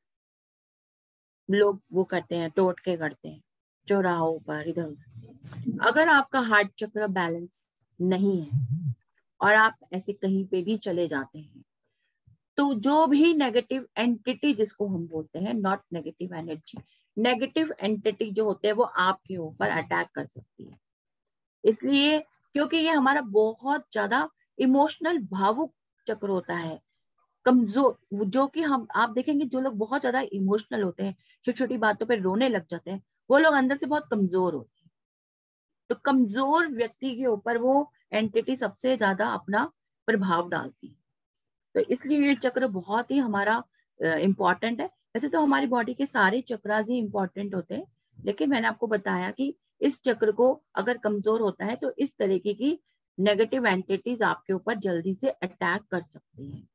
Speaker 2: लोग वो करते हैं, टोटके करते हैं चौराहों पर इधर उधर। अगर आपका हार्ट चक्र बैलेंस नहीं है और आप ऐसे कहीं पे भी चले जाते हैं तो जो भी नेगेटिव एंटिटी, जिसको हम बोलते हैं, not negative energy, negative entity जो होते हैं वो आपके ऊपर अटैक कर सकती है। इसलिए क्योंकि ये हमारा बहुत ज्यादा इमोशनल भावुक चक्र होता है, कमजोर, जो कि आप देखेंगे जो लोग बहुत ज्यादा इमोशनल होते हैं, छोटी छोटी बातों पे रोने लग जाते हैं, वो लोग अंदर से बहुत कमजोर होते हैं। तो कमजोर व्यक्ति के ऊपर वो एंटिटी सबसे ज्यादा अपना प्रभाव डालती है। तो इसलिए ये चक्र बहुत ही हमारा इम्पोर्टेंट है। वैसे तो हमारी बॉडी के सारे चक्रास ही इम्पोर्टेंट होते हैं, लेकिन मैंने आपको बताया कि इस चक्र को अगर कमजोर होता है तो इस तरीके की नेगेटिव एंटिटीज आपके ऊपर जल्दी से अटैक कर सकती हैं।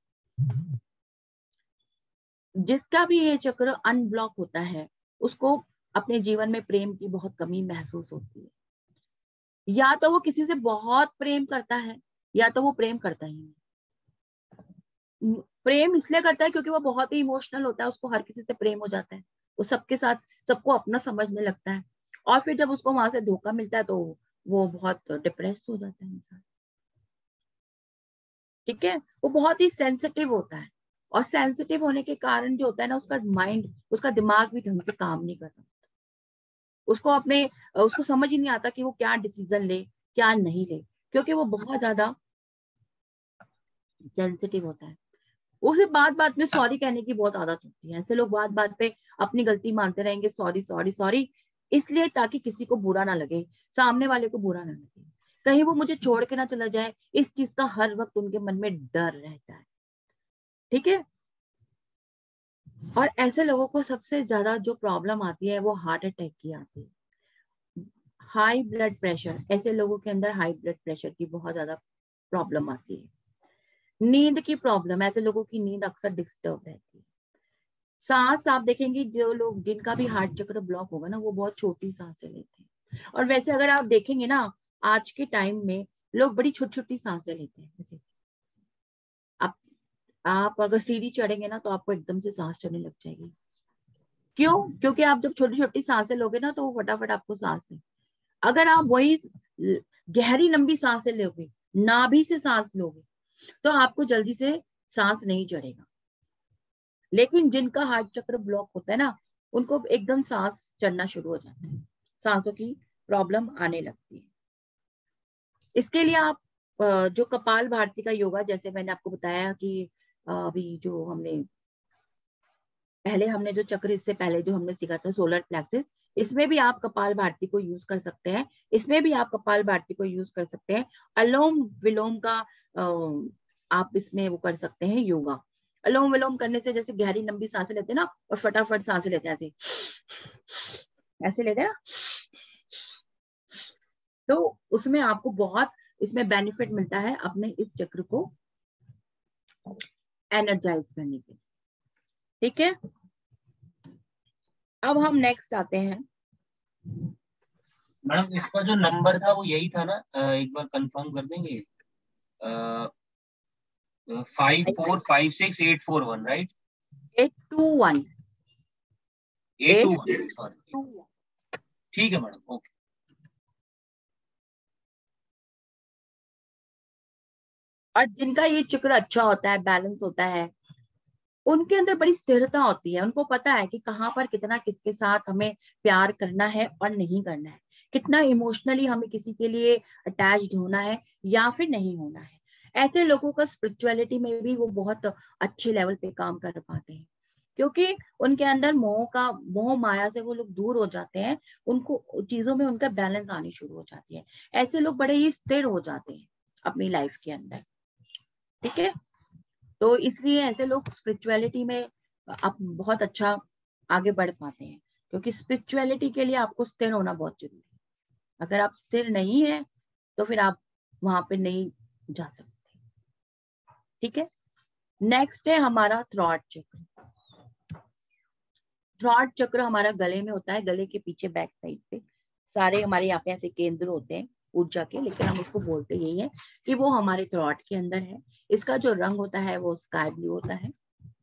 Speaker 2: जिसका भी ये चक्र अनब्लॉक होता है उसको अपने जीवन में प्रेम की बहुत कमी महसूस होती है। या तो वो किसी से बहुत प्रेम करता है या तो वो प्रेम करता ही नहीं। प्रेम इसलिए करता है क्योंकि वो बहुत ही इमोशनल होता है, उसको हर किसी से प्रेम हो जाता है, वो सबके साथ सबको अपना समझने लगता है। और फिर जब उसको वहां से धोखा मिलता है तो वो बहुत डिप्रेस्ड हो जाता है इंसान। ठीक है, वो बहुत ही सेंसिटिव होता है, और सेंसिटिव होने के कारण जो होता है ना, उसका माइंड, उसका दिमाग भी ढंग से काम नहीं करता। उसको समझ ही नहीं आता कि वो क्या डिसीजन ले क्या नहीं ले, क्योंकि वो बहुत ज्यादा सेंसिटिव होता है। उसे बात बात में सॉरी कहने की बहुत आदत होती है। ऐसे लोग बात बात पे अपनी गलती मानते रहेंगे, सॉरी सॉरी सॉरी, इसलिए ताकि किसी को बुरा ना लगे, सामने वाले को बुरा ना लगे, कहीं वो मुझे छोड़ के ना चला जाए, इस चीज का हर वक्त उनके मन में डर रहता है। ठीक है, और ऐसे लोगों को सबसे ज्यादा जो प्रॉब्लम आती है वो हार्ट अटैक की आती है। हाई ब्लड प्रेशर, ऐसे लोगों के अंदर हाई ब्लड प्रेशर की बहुत ज्यादा प्रॉब्लम आती है। नींद की प्रॉब्लम, ऐसे लोगों की नींद अक्सर डिस्टर्ब रहती है। सांस, आप देखेंगे जो लोग जिनका भी हार्ट चक्र ब्लॉक होगा ना, वो बहुत छोटी सांसें लेते हैं। और वैसे अगर आप देखेंगे ना, आज के टाइम में लोग बड़ी छोटी छोटी सांसें लेते हैं। जैसे आप अगर सीढ़ी चढ़ेंगे ना तो आपको एकदम से सांस चढ़ने लग जाएगी। क्यों? क्योंकि आप जब छोटी छोटी सांसें लोगे ना तो वो फटाफट आपको सांस ले। अगर आप वही गहरी लंबी सांसें लोगे, नाभि से सांस लोगे, तो आपको जल्दी से सांस नहीं चढ़ेगा। लेकिन जिनका हार्ट चक्र ब्लॉक होता है ना, उनको एकदम सांस चढ़ना शुरू हो जाता है, सांसों की प्रॉब्लम आने लगती है। इसके लिए आप जो कपाल भारती का योगा, जैसे मैंने आपको बताया कि अभी जो हमने जो चक्र इससे पहले जो हमने सीखा था सोलर प्लेक्सिस, इसमें भी आप कपाल भारती को यूज कर सकते हैं। इसमें भी आप कपाल भारती को यूज कर सकते हैं। अलोम विलोम का आप इसमें वो कर सकते हैं योगा। अलोम विलोम करने से जैसे गहरी लंबी सांसें लेते हैं ना, और फटाफट सांसें लेते हैं, ऐसे लेते हैं, तो उसमें आपको बहुत इसमें बेनिफिट मिलता है अपने इस चक्र को एनर्जाइज करने के लिए। ठीक है, अब हम नेक्स्ट आते हैं
Speaker 3: मैडम इसका जो नंबर था वो यही था ना, एक बार कंफर्म कर देंगे। 5456 841, राइट?
Speaker 2: 821
Speaker 3: 821, सॉरी। ठीक है मैडम, ओके।
Speaker 2: और जिनका ये चक्र अच्छा होता है, बैलेंस होता है, उनके अंदर बड़ी स्थिरता होती है। उनको पता है कि कहाँ पर कितना किसके साथ हमें प्यार करना है और नहीं करना है, कितना इमोशनली हमें किसी के लिए अटैच्ड होना है या फिर नहीं होना है। ऐसे लोगों का स्पिरिचुअलिटी में भी वो बहुत अच्छे लेवल पे काम कर पाते हैं, क्योंकि उनके अंदर मोह माया से वो लोग दूर हो जाते हैं। उनको चीजों में उनका बैलेंस आनी शुरू हो जाती है। ऐसे लोग बड़े ही स्थिर हो जाते हैं अपनी लाइफ के अंदर। ठीक है, तो इसलिए ऐसे लोग स्पिरिचुअलिटी में आप बहुत अच्छा आगे बढ़ पाते हैं, क्योंकि स्पिरिचुअलिटी के लिए आपको स्थिर होना बहुत जरूरी है। अगर आप स्थिर नहीं है तो फिर आप वहां पे नहीं जा सकते। ठीक है, नेक्स्ट है हमारा थ्रॉट चक्र। थ्रॉट चक्र हमारा गले में होता है, गले के पीछे बैक साइड पे। सारे हमारे यहाँ पे ऐसे केंद्र होते हैं ऊर्जा के, लेकिन हम उसको बोलते यही है कि वो हमारे थ्रॉट के अंदर है। इसका जो रंग होता है वो स्काई ब्लू होता है।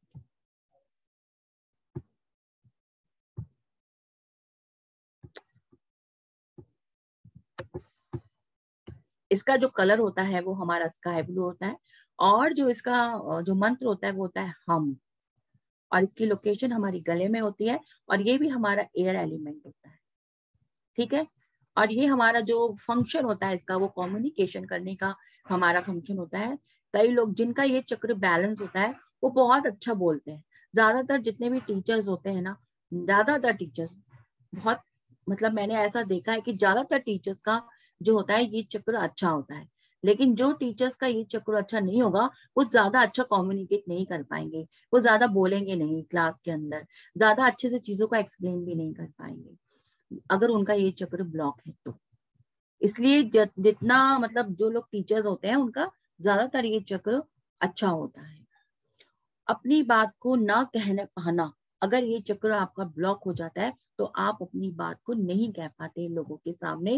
Speaker 2: इसका जो कलर होता है वो हमारा स्काई ब्लू होता है। और जो इसका जो मंत्र होता है वो होता है हम। और इसकी लोकेशन हमारी गले में होती है, और ये भी हमारा एयर एलिमेंट होता है। ठीक है, और ये हमारा जो फंक्शन होता है इसका, वो कम्युनिकेशन करने का हमारा फंक्शन होता है। कई लोग जिनका ये चक्र बैलेंस होता है वो बहुत अच्छा बोलते हैं। ज्यादातर जितने भी टीचर्स होते हैं ना, ज्यादातर टीचर्स बहुत, मतलब मैंने ऐसा देखा है कि ज्यादातर टीचर्स का जो होता है ये चक्र अच्छा होता है। लेकिन जो टीचर्स का ये चक्र अच्छा नहीं होगा वो ज्यादा अच्छा कम्युनिकेट नहीं कर पाएंगे, वो ज्यादा बोलेंगे नहीं क्लास के अंदर, ज्यादा अच्छे से चीजों को एक्सप्लेन भी नहीं कर पाएंगे अगर उनका ये चक्र ब्लॉक है तो। इसलिए जितना मतलब जो लोग टीचर्स होते हैं उनका ज्यादातर ये चक्र अच्छा होता है। अपनी बात को ना कहने पाना, अगर ये चक्र आपका ब्लॉक हो जाता है तो आप अपनी बात को नहीं कह पाते लोगों के सामने।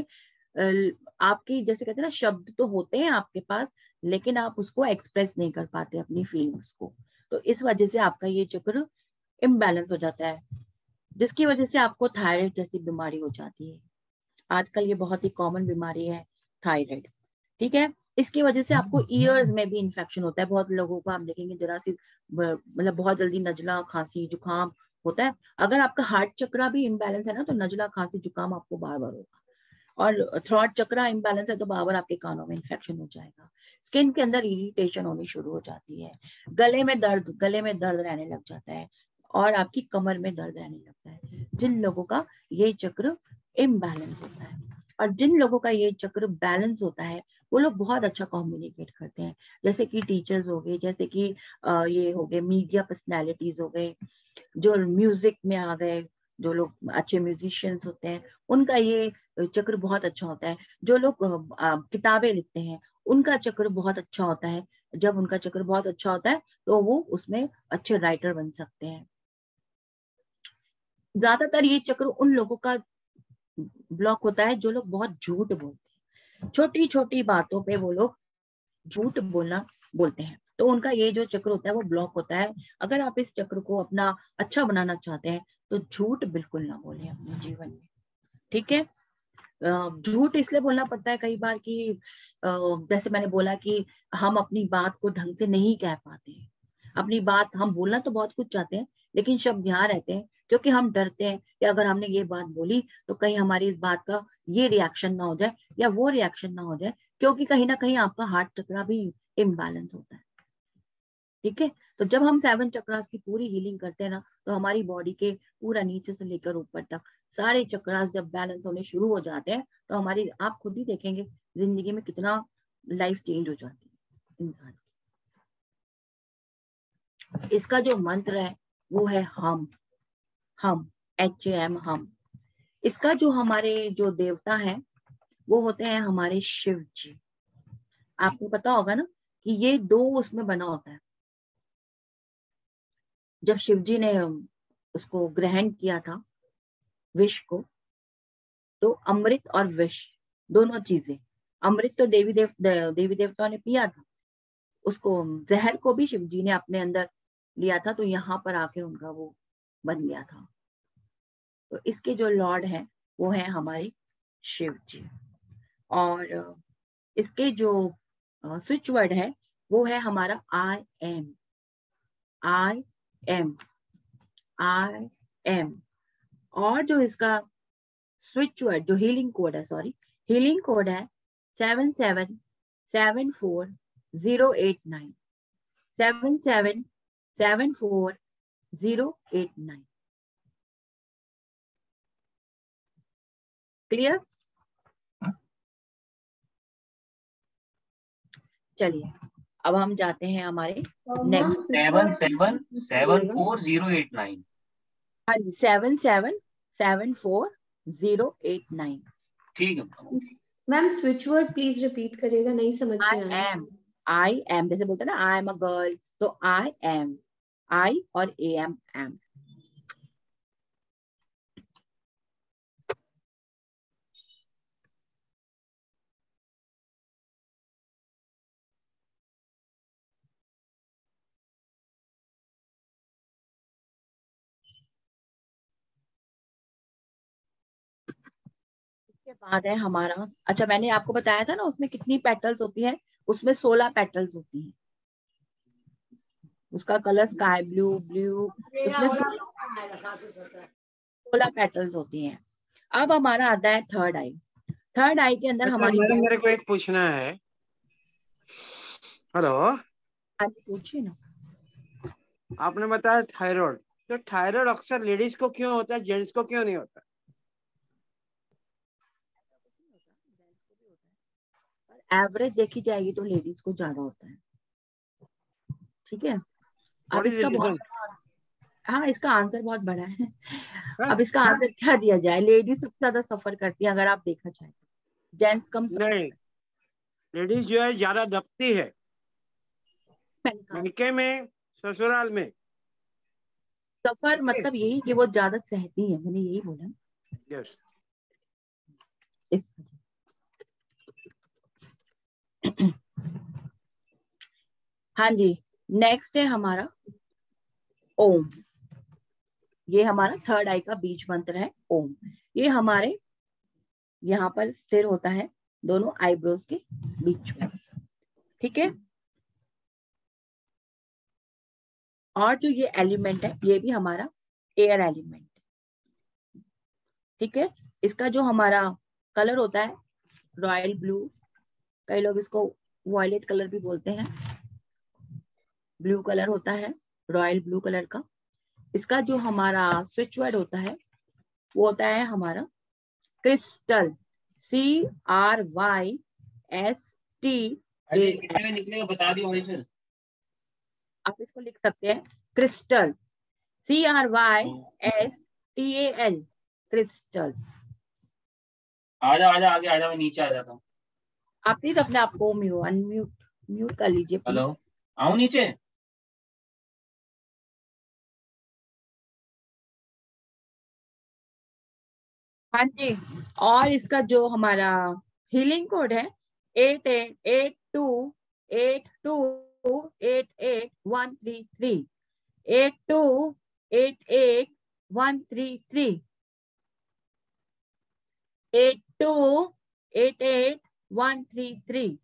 Speaker 2: आपकी जैसे कहते हैं ना, शब्द तो होते हैं आपके पास, लेकिन आप उसको एक्सप्रेस नहीं कर पाते अपनी फीलिंग्स को। तो इस वजह से आपका ये चक्र इम्बैलेंस हो जाता है, जिसकी वजह से आपको थायराइड जैसी बीमारी हो जाती है। आजकल ये बहुत ही कॉमन बीमारी है थायराइड। ठीक है, इसकी वजह से आपको ईयर्स में भी इन्फेक्शन होता है। बहुत लोगों को आप देखेंगे जरा सी मतलब बहुत जल्दी नजला खांसी जुकाम होता है। अगर आपका हार्ट चक्र भी इम्बैलेंस है ना तो नजला खांसी जुकाम आपको बार बार होगा। और थ्रॉट चक्र इम्बैलेंस है तो बार बार आपके कानों में इन्फेक्शन हो जाएगा। स्किन के अंदर इरिटेशन होनी शुरू हो जाती है, गले में दर्द रहने लग जाता है, और आपकी कमर में दर्द रहने लगता है, जिन लोगों का ये चक्र इम्बैलेंस होता है। और जिन लोगों का ये चक्र बैलेंस होता है वो लोग बहुत अच्छा कम्युनिकेट करते हैं। जैसे कि टीचर्स हो गए, जैसे कि ये हो गए मीडिया पर्सनैलिटीज हो गए, जो म्यूजिक में आ गए, जो लोग अच्छे म्यूजिशियंस होते हैं उनका ये चक्र बहुत अच्छा होता है। जो लोग किताबें लिखते हैं उनका चक्र बहुत अच्छा होता है। जब उनका चक्र बहुत अच्छा होता है तो वो उसमें अच्छे राइटर बन सकते हैं। ज्यादातर ये चक्र उन लोगों का ब्लॉक होता है जो लोग बहुत झूठ बोलते हैं। छोटी छोटी बातों पे वो लोग झूठ बोलते हैं, तो उनका ये जो चक्र होता है वो ब्लॉक होता है। अगर आप इस चक्र को अपना अच्छा बनाना चाहते हैं तो झूठ बिल्कुल ना बोलें अपने जीवन में। ठीक है, झूठ इसलिए बोलना पड़ता है कई बार कि जैसे मैंने बोला कि हम अपनी बात को ढंग से नहीं कह पाते हैं। अपनी बात हम बोलना तो बहुत कुछ चाहते हैं, लेकिन शब्द यहाँ रहते हैं क्योंकि हम डरते हैं कि अगर हमने ये बात बोली तो कहीं हमारी इस बात का ये रिएक्शन ना हो जाए या वो रिएक्शन ना हो जाए, क्योंकि कहीं ना कहीं आपका हार्ट चक्र भी इम्बैलेंस होता है। ठीक है, तो जब हम 7 चक्रास की पूरी हीलिंग करते हैं ना तो हमारी बॉडी के पूरा नीचे से लेकर ऊपर तक सारे चक्रास जब बैलेंस होने शुरू हो जाते हैं तो हमारी, आप खुद ही देखेंगे जिंदगी में कितना लाइफ चेंज हो जाती है इंसान की। इसका जो मंत्र है वो है हम HAM हम। इसका जो हमारे जो देवता है वो होते हैं हमारे शिव जी। आपको पता होगा ना कि ये 2 उसमें बना होता है। जब शिव जी ने उसको ग्रहण किया था विष को, तो अमृत और विष दोनों चीजें, अमृत तो देवी देवताओं ने पिया था, उसको जहर को भी शिव जी ने अपने अंदर लिया था, तो यहाँ पर आके उनका वो बन गया था। तो इसके जो लॉर्ड है वो है हमारे शिव जी, और इसके जो स्विच वर्ड है वो है हमारा I am, I am, I am. और जो इसका स्विच वर्ड जो हीलिंग कोड है, सॉरी हीलिंग कोड है 777408 777408। क्लियर? चलिए अब हम जाते हैं हमारे नेक्स्ट
Speaker 3: 777408
Speaker 2: हाँ जी 777408।
Speaker 3: ठीक है
Speaker 7: ma'am switch word please repeat करिएगा, नहीं समझ में आया।
Speaker 2: आई एम जैसे बोलते हैं ना आई एम अ गर्ल, तो आई एम, आई और ए एम एम। इसके बाद है हमारा, अच्छा मैंने आपको बताया था ना उसमें कितनी पेटल्स होती है, उसमें 16 पेटल्स होती हैं, उसका कलर स्काई ब्लू, उसमें 16 पेटल्स होती हैं। अब हमारा आता है थर्ड आई। थर्ड आई के अंदर हमारी
Speaker 4: मेरे को एक पूछना है। हेलो,
Speaker 2: हाँ जी पूछिए ना।
Speaker 4: आपने बताया थायराइड, तो थायराइड अक्सर लेडीज को क्यों होता है, जेंट्स को क्यों नहीं होता?
Speaker 2: एवरेज देखी जाएगी तो लेडीज को ज्यादा होता है, ठीक है। अब इसका बहुत, हाँ इसका आंसर बहुत बड़ा है। अब इसका आंसर क्या दिया जाए, लेडीज सबसे ज्यादा सफर करती है अगर आप देखा जाए तो, जेंट्स कम
Speaker 4: नहीं, लेडीज जो है ज्यादा दबती है मायके में, ससुराल में।
Speaker 2: सफर मतलब यही कि वो ज्यादा सहती है, मैंने यही बोला।
Speaker 4: यस।
Speaker 2: हाँ जी, नेक्स्ट है हमारा ओम। ये हमारा थर्ड आई का बीज मंत्र है ओम। ये हमारे यहाँ पर स्थिर होता है दोनों आईब्रोज के बीच में, ठीक है। और जो ये एलिमेंट है ये भी हमारा एयर एलिमेंट, ठीक है। इसका जो हमारा कलर होता है रॉयल ब्लू, कई लोग इसको वॉयलेट कलर भी बोलते हैं, ब्लू कलर होता है, रॉयल ब्लू कलर का। इसका जो हमारा स्विच वर्ड होता है वो होता है हमारा क्रिस्टल, CRYSTAL।
Speaker 3: निकलेगा बता दियो वही फिर।
Speaker 2: आप इसको लिख सकते हैं क्रिस्टल, CRYSTAL, क्रिस्टल।
Speaker 3: आजा आजा आगे आजा, मैं नीचे आ जाता हूँ।
Speaker 2: आप प्लीज अपने आप को म्यूट कर लीजिए।
Speaker 3: हेलो, आऊं नीचे?
Speaker 2: हाँ जी, और इसका जो हमारा हीलिंग कोड है 8882888133, 82888133, 82888133।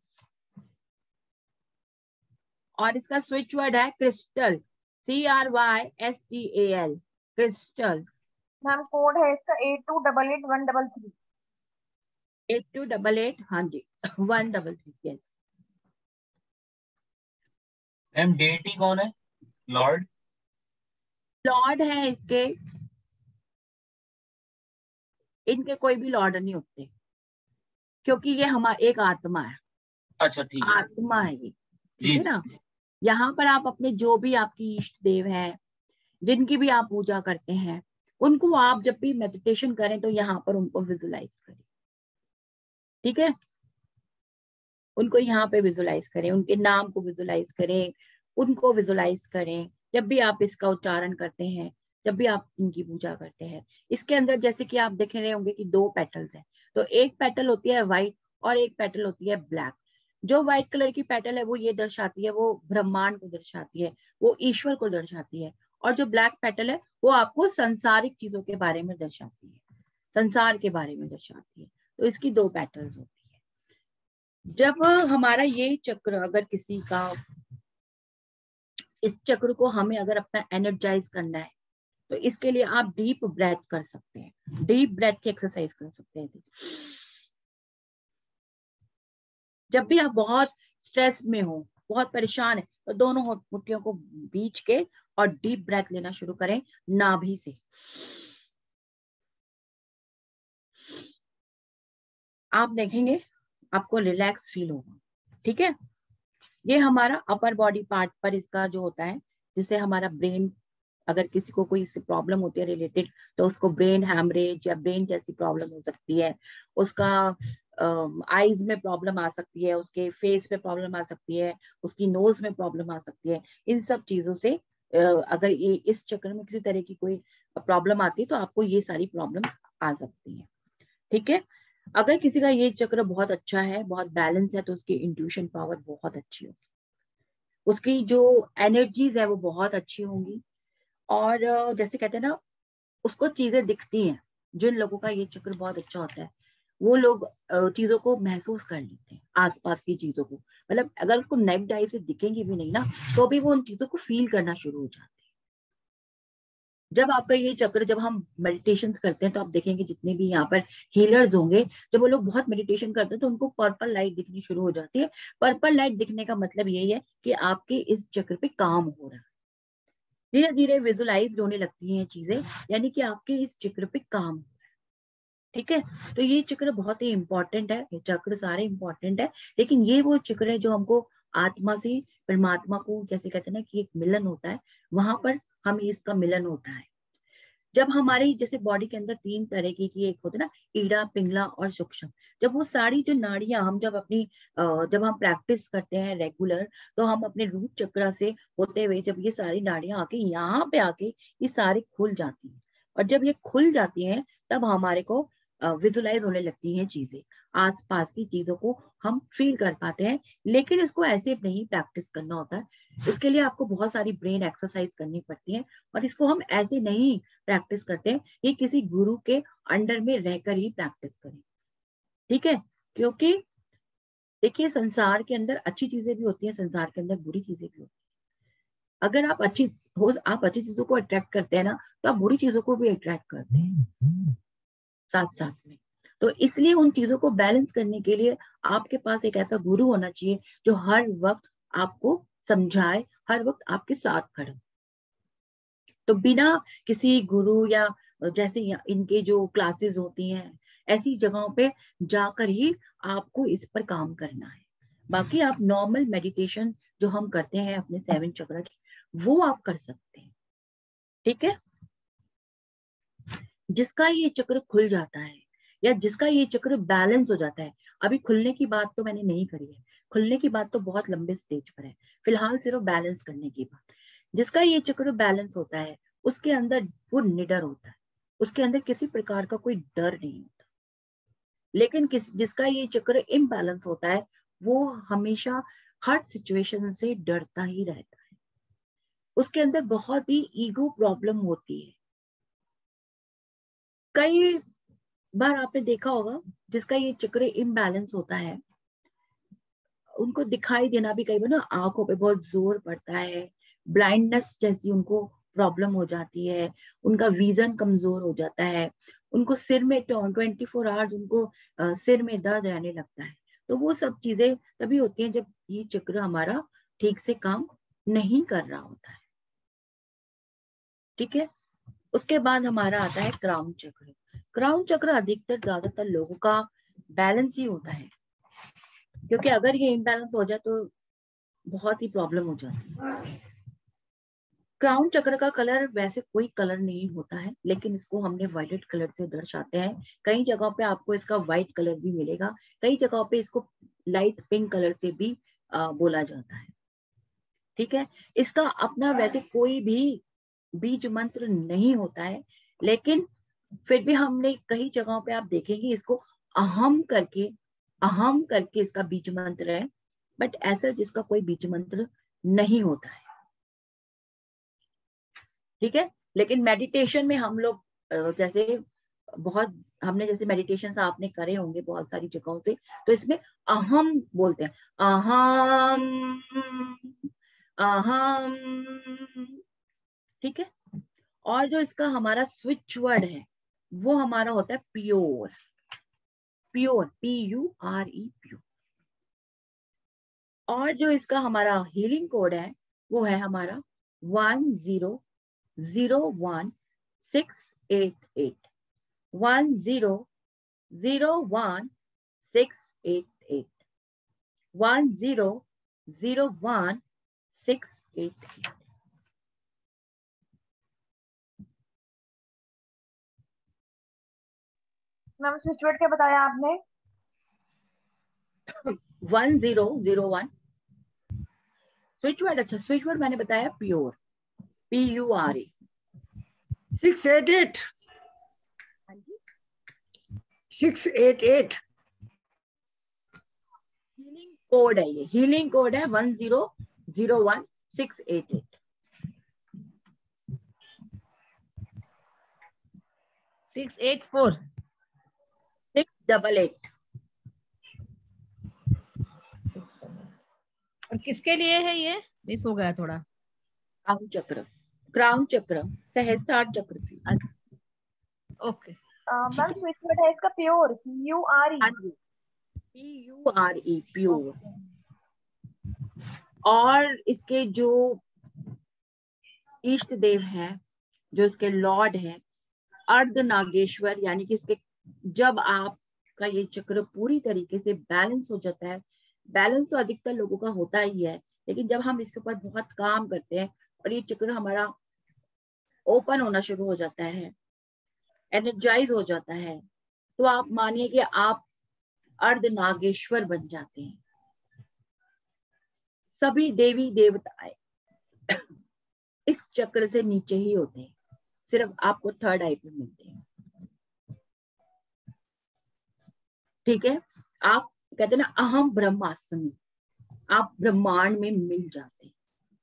Speaker 2: और इसका स्विच वर्ड है crystal, CRYSTAL, crystal.
Speaker 6: Ma'am code है इसका 82888133।
Speaker 2: 8288, हाँ जी 133, यस।
Speaker 3: मैम डेटी कौन है? लॉर्ड?
Speaker 2: लॉर्ड है इसके, इनके कोई भी लॉर्ड नहीं होते क्योंकि ये हमारा एक आत्मा है।
Speaker 3: अच्छा ठीक है,
Speaker 2: आत्मा है ये, ठीक है ना। यहाँ पर आप अपने जो भी आपकी इष्ट देव हैं, जिनकी भी आप पूजा करते हैं, उनको आप जब भी मेडिटेशन करें तो यहाँ पर उनको विजुलाइज करें, ठीक है। उनको यहाँ पे विजुलाइज करें, उनके नाम को विजुलाइज करें, उनको विजुलाइज करें। जब भी आप इसका उच्चारण करते हैं, जब भी आप इनकी पूजा करते हैं। इसके अंदर जैसे कि आप देख रहे होंगे कि 2 पेटल्स हैं, तो एक पेटल होती है व्हाइट और एक पेटल होती है ब्लैक। जो व्हाइट कलर की पेटल है वो ये दर्शाती है, वो ब्रह्मांड को दर्शाती है, वो ईश्वर को दर्शाती है। और जो ब्लैक पेटल है वो आपको संसारिक चीजों के बारे में दर्शाती है, संसार के बारे में दर्शाती है। तो इसकी 2 पेटल्स होती है। जब हमारा ये चक्र अगर किसी का, इस चक्र को हमें अगर अपना एनर्जाइज करना है तो इसके लिए आप डीप ब्रेथ कर सकते हैं, डीप ब्रेथ की एक्सरसाइज कर सकते हैं। जब भी आप बहुत स्ट्रेस में हो, बहुत परेशान है, तो दोनों मुट्ठियों को बीच के और डीप ब्रेथ लेना शुरू करें नाभि से। आप देखेंगे आपको रिलैक्स फील होगा। ठीक है, ये हमारा अपर बॉडी पार्ट पर इसका जो होता है, जिससे हमारा ब्रेन, अगर किसी को कोई इससे प्रॉब्लम होती है रिलेटेड, तो उसको ब्रेन हैमरेज या ब्रेन जैसी प्रॉब्लम हो सकती है, उसका आईज में प्रॉब्लम आ सकती है, उसके फेस में प्रॉब्लम आ सकती है, उसकी नोज में प्रॉब्लम आ सकती है। इन सब चीजों से अगर ये इस चक्र में किसी तरह की कोई प्रॉब्लम आती है तो आपको ये सारी प्रॉब्लम आ सकती है। ठीक है, अगर किसी का ये चक्र बहुत अच्छा है, बहुत बैलेंस है, तो उसकी इंट्यूशन पावर बहुत अच्छी होगी, उसकी जो एनर्जीज है वो बहुत अच्छी होंगी। और जैसे कहते हैं ना, उसको चीजें दिखती हैं। जिन लोगों का ये चक्र बहुत अच्छा होता है वो लोग चीजों को महसूस कर लेते हैं, आसपास की चीजों को। मतलब अगर उसको नेक्ड आई से दिखेंगी भी नहीं ना, तो भी वो उन चीजों को फील करना शुरू हो जाते हैं। जब आपका ये चक्र, जब हम मेडिटेशन करते हैं तो आप देखेंगे जितने भी यहाँ पर हीलर्स होंगे, जब वो लोग बहुत मेडिटेशन करते हैं तो उनको पर्पल लाइट दिखनी शुरू हो जाती है। पर्पल लाइट दिखने का मतलब यही है कि आपके इस चक्र पे काम हो रहा है। धीरे धीरे विजुलाइज होने लगती हैं चीजें, यानी कि आपके इस चक्र पे काम हो रहा है। ठीक है, तो ये चक्र बहुत ही इंपॉर्टेंट है। ये चक्र सारे इंपॉर्टेंट है, लेकिन ये वो चक्र है जो हमको आत्मा से परमात्मा को, जैसे कहते हैं ना कि एक मिलन होता है, वहां पर हमें इसका मिलन होता है। जब हमारी जैसे बॉडी के अंदर 3 तरह की एक होते ना, ईड़ा, पिंगला और सूक्ष्म, जब वो सारी जो नाड़ियां हम जब अपनी जब हम प्रैक्टिस करते हैं रेगुलर, तो हम अपने रूट चक्र से होते हुए जब ये सारी नाड़ियां आके यहाँ पे आके ये सारी खुल जाती हैं, और जब ये खुल जाती हैं तब हमारे को विजुलाइज होने लगती हैं चीजें, आसपास की चीजों को हम फील कर पाते हैं। लेकिन इसको ऐसे नहीं प्रैक्टिस करना होता है, इसके लिए आपको बहुत सारी ब्रेन एक्सरसाइज करनी पड़ती है, और इसको हम ऐसे नहीं प्रैक्टिस करते हैं, ये किसी गुरु के अंडर में रहकर ही प्रैक्टिस करें। ठीक है, क्योंकि देखिए संसार के अंदर अच्छी चीजें भी होती हैं, संसार के अंदर बुरी चीजें भी होती हैं। अगर आप अच्छी चीजों को अट्रैक्ट करते हैं ना, तो आप बुरी चीजों को भी अट्रैक्ट करते हैं साथ साथ में। तो इसलिए उन चीजों को बैलेंस करने के लिए आपके पास एक ऐसा गुरु होना चाहिए जो हर वक्त आपको समझाए, हर वक्त आपके साथ खड़े। तो बिना किसी गुरु या जैसे इनके जो क्लासेस होती हैं, ऐसी जगहों पे जाकर ही आपको इस पर काम करना है। बाकी आप नॉर्मल मेडिटेशन जो हम करते हैं अपने 7 चक्र की, वो आप कर सकते हैं। ठीक है, जिसका ये चक्र खुल जाता है या जिसका ये चक्र बैलेंस हो जाता है, अभी खुलने की बात तो मैंने नहीं करी है, खुलने की बात तो बहुत लंबे स्टेज पर है, फिलहाल सिर्फ बैलेंस करने की बात। जिसका ये चक्र बैलेंस होता है उसके अंदर वो निडर होता है, उसके अंदर किसी प्रकार का कोई डर नहीं होता। लेकिन जिसका ये चक्र इम्बैलेंस होता है वो हमेशा हर सिचुएशन से डरता ही रहता है, उसके अंदर बहुत ही ईगो प्रॉब्लम होती है। कई बार आपने देखा होगा जिसका ये चक्र इम्बैलेंस होता है, उनको दिखाई देना भी कई बार ना आंखों पे बहुत जोर पड़ता है, ब्लाइंडनेस जैसी उनको प्रॉब्लम हो जाती है, उनका विजन कमजोर हो जाता है, उनको सिर में 24 आवर्स उनको सिर में दर्द रहने लगता है। तो वो सब चीजें तभी होती हैं जब ये चक्र हमारा ठीक से काम नहीं कर रहा होता है। ठीक है, उसके बाद हमारा आता है क्राउन चक्र। क्राउन चक्र अधिकतर ज्यादातर लोगों का बैलेंस ही होता है, क्योंकि अगर ये इम्बैलेंस हो जाए तो बहुत ही प्रॉब्लम हो जाती है। क्राउन चक्र का कलर वैसे कोई कलर नहीं होता है, लेकिन इसको हमने वायलेट कलर से दर्शाते हैं। कई जगहों पे आपको इसका व्हाइट कलर भी मिलेगा, कई जगहों पे इसको लाइट पिंक कलर से भी बोला जाता है। ठीक है, इसका अपना वैसे कोई भी बीज मंत्र नहीं होता है, लेकिन फिर भी हमने कई जगहों पे आप देखेंगे इसको अहम करके इसका बीज मंत्र है, बट ऐसा जिसका कोई बीज मंत्र नहीं होता है। ठीक है, लेकिन मेडिटेशन में हम लोग जैसे बहुत हमने जैसे मेडिटेशन आपने करे होंगे बहुत सारी जगहों से, तो इसमें अहम बोलते हैं, अहम अहम। ठीक है, और जो इसका हमारा स्विच वर्ड है वो हमारा होता है प्योर, प्योर PURE प्योर। और जो इसका हमारा हीलिंग कोड है वो है हमारा 1001688 1001688 1001688।
Speaker 6: मैम स्विच वर्ड क्या बताया आपने?
Speaker 2: 1001 स्विच वर्ड। अच्छा, स्विच वर्ड मैंने बताया प्योर PURE।
Speaker 8: 688
Speaker 2: हाँ जी,
Speaker 8: 688
Speaker 2: हीलिंग कोड है, ये हीलिंग कोड है 1001688
Speaker 1: 684
Speaker 2: 688।
Speaker 1: और किसके लिए है ये? मिस हो गया थोड़ा।
Speaker 2: क्राउन चक्र, क्राउन चक्र, सहस्त्रार चक्र की।
Speaker 1: ओके
Speaker 6: मैम स्विच वर्ड है इसका प्योर PURE।
Speaker 2: हाँ जी, PURE प्योर। और इसके जो इष्ट देव हैं, जो इसके लॉर्ड हैं, अर्ध नागेश्वर, यानी कि इसके जब आपका ये चक्र पूरी तरीके से बैलेंस हो जाता है, बैलेंस तो अधिकतर लोगों का होता ही है, लेकिन जब हम इसके ऊपर बहुत काम करते हैं और ये चक्र हमारा ओपन होना शुरू हो जाता है, एनर्जाइज हो जाता है, तो आप मानिए कि आप अर्ध नागेश्वर बन जाते हैं। सभी देवी देवताएं इस चक्र से नीचे ही होते हैं, सिर्फ आपको थर्ड आई पे मिलते हैं। ठीक है, आप कहते हैं ना अहम ब्रह्मास्मि, आप ब्रह्मांड में मिल जाते हैं।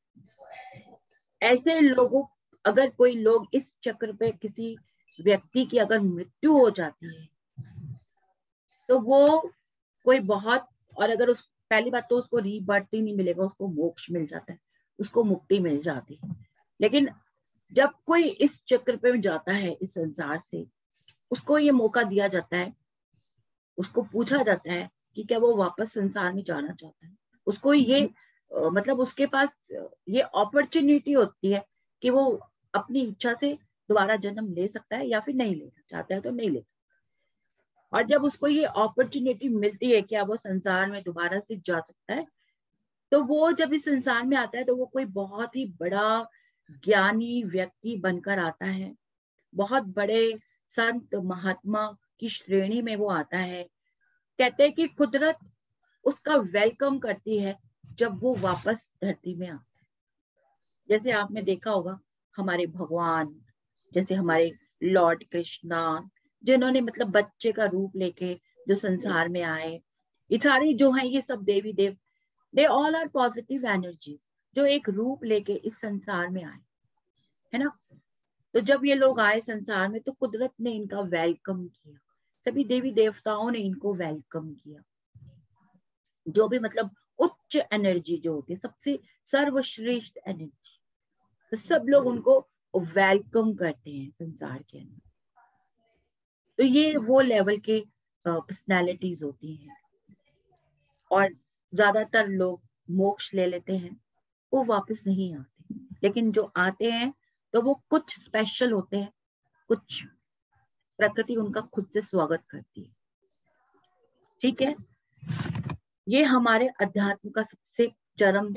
Speaker 2: ऐसे लोगों, अगर कोई लोग इस चक्र पे किसी व्यक्ति की अगर मृत्यु हो जाती है तो वो कोई बहुत, और अगर उस पहली बात तो उसको रीबर्थ ही नहीं मिलेगा, उसको मोक्ष मिल जाता है, उसको मुक्ति मिल जाती है। लेकिन जब कोई इस चक्र पे जाता है इस संसार से, उसको ये मौका दिया जाता है, उसको पूछा जाता है कि क्या वो वापस संसार में जाना चाहता है। उसको ये मतलब उसके पास ये अपॉर्चुनिटी होती है कि वो अपनी इच्छा से दोबारा जन्म ले सकता है या फिर नहीं लेना चाहता है तो नहीं ले सकता। और जब उसको ये अपॉर्चुनिटी मिलती है कि वो संसार में दोबारा से जा सकता है, तो वो जब इस संसार में आता है तो वो कोई बहुत ही बड़ा ज्ञानी व्यक्ति बनकर आता है, बहुत बड़े संत महात्मा की श्रेणी में वो आता है। कहते हैं कि कुदरत उसका वेलकम करती है जब वो वापस धरती में आता है। जैसे आपने देखा होगा हमारे भगवान, जैसे हमारे लॉर्ड कृष्णा, जिन्होंने मतलब बच्चे का रूप लेके जो संसार में आए, ये सारी जो है ये सब देवी देव, they all are positive energies जो एक रूप लेके इस संसार में आए, है ना। तो जब ये लोग आए संसार में तो कुदरत ने इनका वेलकम किया, सभी देवी देवताओं ने इनको वेलकम किया। जो भी मतलब उच्च एनर्जी जो होती है, सबसे सर्वश्रेष्ठ एनर्जी, तो सब लोग उनको वेलकम करते हैं संसार के अंदर। तो ये वो लेवल के पर्सनैलिटीज होती हैं। और ज्यादातर लोग मोक्ष ले लेते हैं, वो वापस नहीं आते, लेकिन जो आते हैं तो वो कुछ स्पेशल होते हैं, कुछ प्रकृति उनका खुद से स्वागत करती है। ठीक है, ये हमारे अध्यात्म का सबसे चरम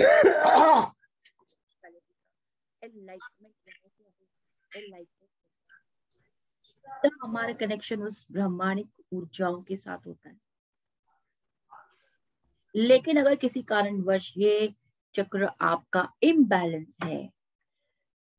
Speaker 2: तो हमारा कनेक्शन उस ब्रह्मांडिक ऊर्जाओं के साथ होता है। लेकिन अगर किसी कारणवश ये चक्र आपका इम्बैलेंस है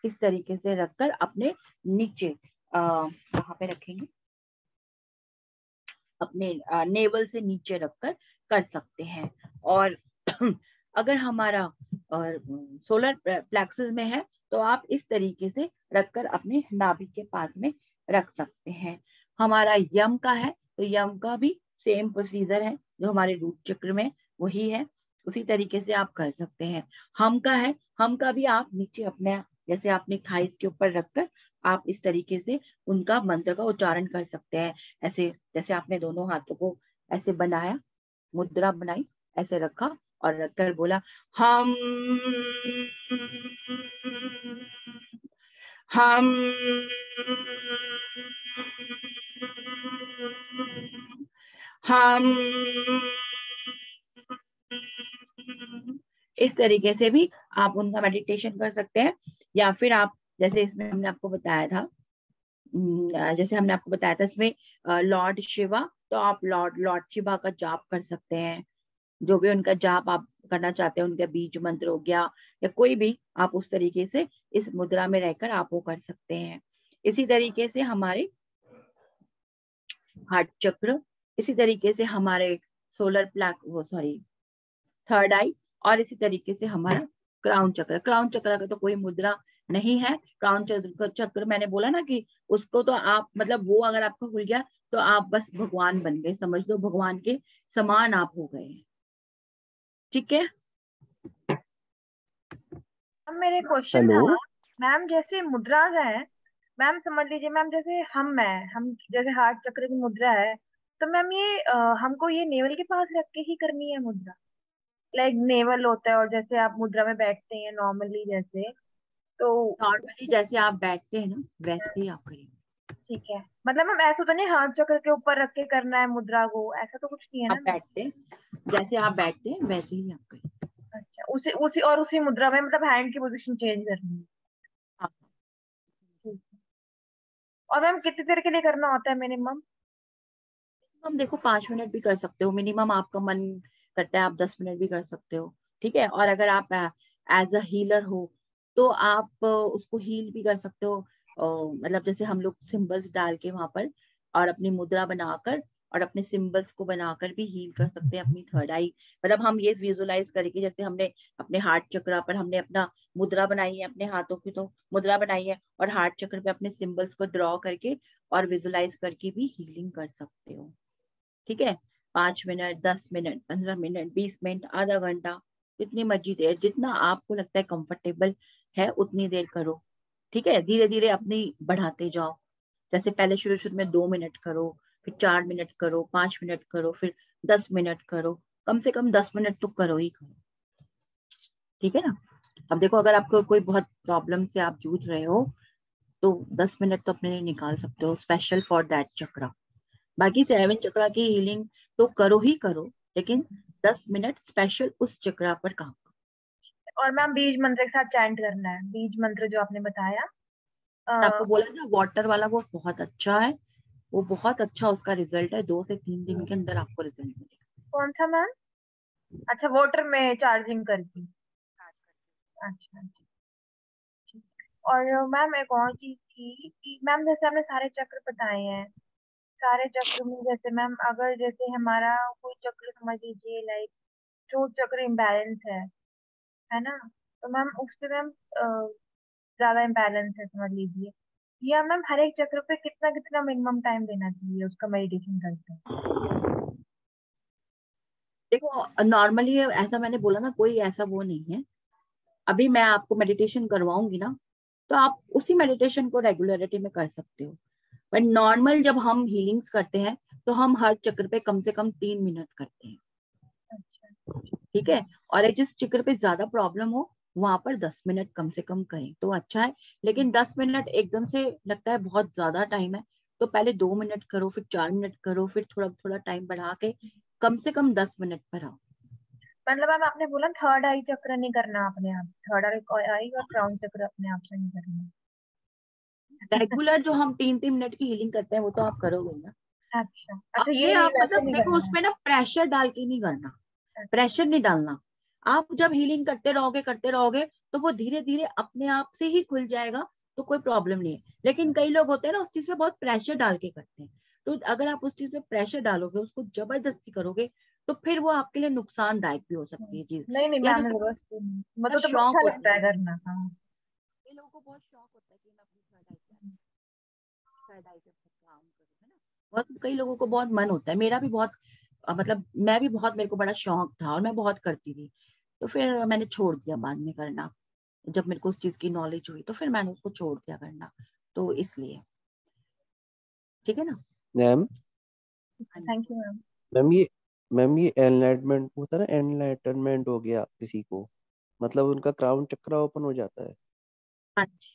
Speaker 2: इस तरीके से रखकर अपने नीचे कहाँ पे रखेंगे, अपने नेवल से नीचे रखकर कर सकते हैं। और अगर हमारा सोलर प्लेक्सस में है तो आप इस तरीके से रखकर अपने नाभि के पास में रख सकते हैं। हमारा यम का है तो यम का भी सेम प्रोसीजर है जो हमारे रूट चक्र में वही है, उसी तरीके से आप कर सकते हैं। हम का है, हम का भी आप नीचे अपने जैसे आपने थाइस के ऊपर रखकर आप इस तरीके से उनका मंत्र का उच्चारण कर सकते हैं। ऐसे जैसे आपने दोनों हाथों को ऐसे बनाया, मुद्रा बनाई, ऐसे रखा और रखकर बोला हम हम इस तरीके से भी आप उनका मेडिटेशन कर सकते हैं। या फिर आप जैसे इसमें हमने आपको बताया था, इसमें लॉर्ड शिवा, तो आप लॉर्ड शिवा का जाप कर सकते हैं। जो भी उनका जाप आप करना चाहते हैं, उनका बीज मंत्र हो गया या कोई भी, आप उस तरीके से इस मुद्रा में रहकर आप वो कर सकते हैं। इसी तरीके से हमारे हार्ट चक्र, इसी तरीके से हमारे सोलर थर्ड आई, और इसी तरीके से हमारा क्राउन चक्र। क्राउन चक्र का तो कोई मुद्रा नहीं है। क्राउन चक्र मैंने बोला ना कि उसको तो आप मतलब वो अगर आपको खुल गया तो आप बस भगवान बन गए, समझ लो भगवान के समान आप हो गए। ठीक है,
Speaker 6: मेरे क्वेश्चन था मैम, जैसे मुद्राज है मैम, समझ लीजिए मैम, जैसे हम जैसे हार्ट चक्र की मुद्रा है, तो मैम ये हमको ये नेवल के पास रख के ही करनी है मुद्रा? लाइक नेवल होता है और जैसे आप मुद्रा में बैठते हैं नॉर्मली, जैसे तो
Speaker 2: नॉर्मली जैसे आप बैठते हैं ना वैसे ही आप करेंगे।
Speaker 6: ठीक है, मतलब मैम ऐसा तो नहीं हार्ट चक्र के ऊपर रख के करना है मुद्रा को, ऐसा तो कुछ नहीं है ना?
Speaker 2: जैसे आप बैठते हैं वैसे ही आप करेंगे।
Speaker 6: अच्छा, उसी मुद्रा में मतलब हैंड की पोजीशन चेंज करनी है?
Speaker 2: हाँ।
Speaker 6: ठीक है। और मैम कितनी देर के लिए करना होता है मिनिमम?
Speaker 2: हम देखो 5 मिनट भी कर सकते हो मिनिमम, आपका मन करता है आप 10 मिनट भी कर सकते हो। ठीक है, और अगर आप एज अ हीलर हो तो आप उसको हील भी कर सकते हो। मतलब जैसे हम लोग सिंबल्स डाल के वहां पर और अपनी मुद्रा बनाकर और अपने सिंबल्स को बनाकर भी हील कर सकते हैं अपनी थर्ड आई। मतलब हम ये विजुलाइज करके, जैसे हमने अपने हार्ट चक्र पर हमने अपना मुद्रा बनाई है, अपने हाथों की तो मुद्रा बनाई है, और हार्ट चक्र पे अपने सिंबल्स को ड्रॉ करके और विजुलाइज करके भी हीलिंग कर सकते हो। ठीक है, 5 मिनट, 10 मिनट, 15 मिनट, 20 मिनट, आधा घंटा, जितनी मर्जी देर, जितना आपको लगता है कंफर्टेबल है उतनी देर करो। ठीक है, धीरे धीरे अपनी बढ़ाते जाओ। जैसे पहले शुरू में 2 मिनट करो, फिर 4 मिनट करो, 5 मिनट करो, फिर 10 मिनट करो, कम से कम 10 मिनट तो करो ही करो। ठीक है ना। अब देखो, अगर आपको कोई बहुत प्रॉब्लम से आप जूझ रहे हो तो 10 मिनट तो अपने लिए निकाल सकते हो स्पेशल फॉर दैट चक्रा। बाकी 7 चक्रा की हीलिंग तो करो ही करो, लेकिन 10 मिनट स्पेशल उस चक्रा पर काम करो।
Speaker 6: और मैम बीज मंत्र के साथ चैंट करना है, बीज मंत्र जो आपने बताया।
Speaker 2: आपको बोला ना वाटर वाला, वो बहुत अच्छा है, वो बहुत अच्छा उसका रिजल्ट है। 2 से 3 दिन के अंदर आपको रिजल्ट मिलेगा।
Speaker 6: कौन सा मैम? अच्छा, वाटर में चार्जिंग करके। अच्छा, और मैम एक और चीज थी कि मैम जैसे आपने सारे चक्र बताए हैं, सारे चक्र में जैसे मैम अगर जैसे हमारा कोई चक्र समझ लीजिए लाइक चोट चक्र इम्बैलेंस है ना, तो मैम उस पे मैम ज्यादा इम्बैलेंस है समझ लीजिए, या मैम हर एक चक्र पे कितना कितना मिनिमम टाइम देना चाहिए उसका मेडिटेशन करते हैं?
Speaker 2: देखो नॉर्मली ऐसा मैंने बोला ना, कोई ऐसा वो नहीं है। अभी मैं आपको मेडिटेशन करवाऊंगी ना, तो आप उसी मेडिटेशन को रेगुलरिटी में कर सकते हो। बट नॉर्मल जब हम हीलिंग्स करते हैं तो हम हर चक्र पे कम से कम 3 मिनट करते हैं। ठीक है, और जिस चक्र पे ज्यादा प्रॉब्लम हो वहां पर 10 मिनट कम से कम करें तो अच्छा है। लेकिन 10 मिनट एकदम से लगता है बहुत ज्यादा टाइम है, तो पहले 2 मिनट करो, फिर 4 मिनट करो, फिर थोड़ा थोड़ा टाइम बढ़ा के कम से कम 10 मिनट पर आओ।
Speaker 6: मतलब मैम आपने बोला थर्ड आई चक्र नहीं करना अपने आप, थर्ड आई और क्राउन चक्र अपने आप से नहीं करना?
Speaker 2: रेगुलर जो हम 3-3 मिनट की हीलिंग करते हैं वो तो आप करोगे ना।
Speaker 6: अच्छा,
Speaker 2: अपने
Speaker 6: ये
Speaker 2: आप
Speaker 6: वैसे
Speaker 2: मतलब
Speaker 6: नहीं
Speaker 2: देखो
Speaker 6: करना है?
Speaker 2: उसमें ना प्रेशर डाल के नहीं करना, प्रेशर नहीं डालना। आप जब हीलिंग करते रहोगे तो वो धीरे धीरे अपने आप से ही खुल जाएगा, तो कोई प्रॉब्लम नहीं है। लेकिन कई लोग होते हैं ना उस चीज पे बहुत प्रेशर डाल के करते हैं, तो अगर आप उस चीज पे प्रेशर डालोगे, उसको जबरदस्ती करोगे, तो फिर वो आपके लिए नुकसानदायक भी हो सकती है चीज।
Speaker 6: नहीं
Speaker 2: या
Speaker 6: मैम,
Speaker 2: जैसे
Speaker 6: मतलब तो
Speaker 2: शौक
Speaker 6: अच्छा
Speaker 2: होता
Speaker 6: लगता
Speaker 2: है,
Speaker 6: है करना। हाँ
Speaker 2: कई लोगों को बहुत शौक होता है कि मैं अपनी थर्ड आई पे काम करूँ, है ना। बहुत कई लोगों को बहुत मन होता है, मेरा भी बहुत मतलब मैं भी बहुत, मेरे को बड़ा शौक था और मैं बहुत करती थी। तो फिर मैंने छोड़ दिया बाद में करना, जब मेरे को उस चीज की नॉलेज हुई तो फिर मैंने उसको छोड़ दिया करना, तो इसलिए। ठीक है ना
Speaker 5: ma'am.
Speaker 6: Thank you ma'am.
Speaker 5: Ma'am ये एनलाइटमेंट होता है ना, एनलाइटनमेंट हो गया किसी को, मतलब उनका क्राउन चक्र ओपन हो जाता है।
Speaker 2: हाँ जी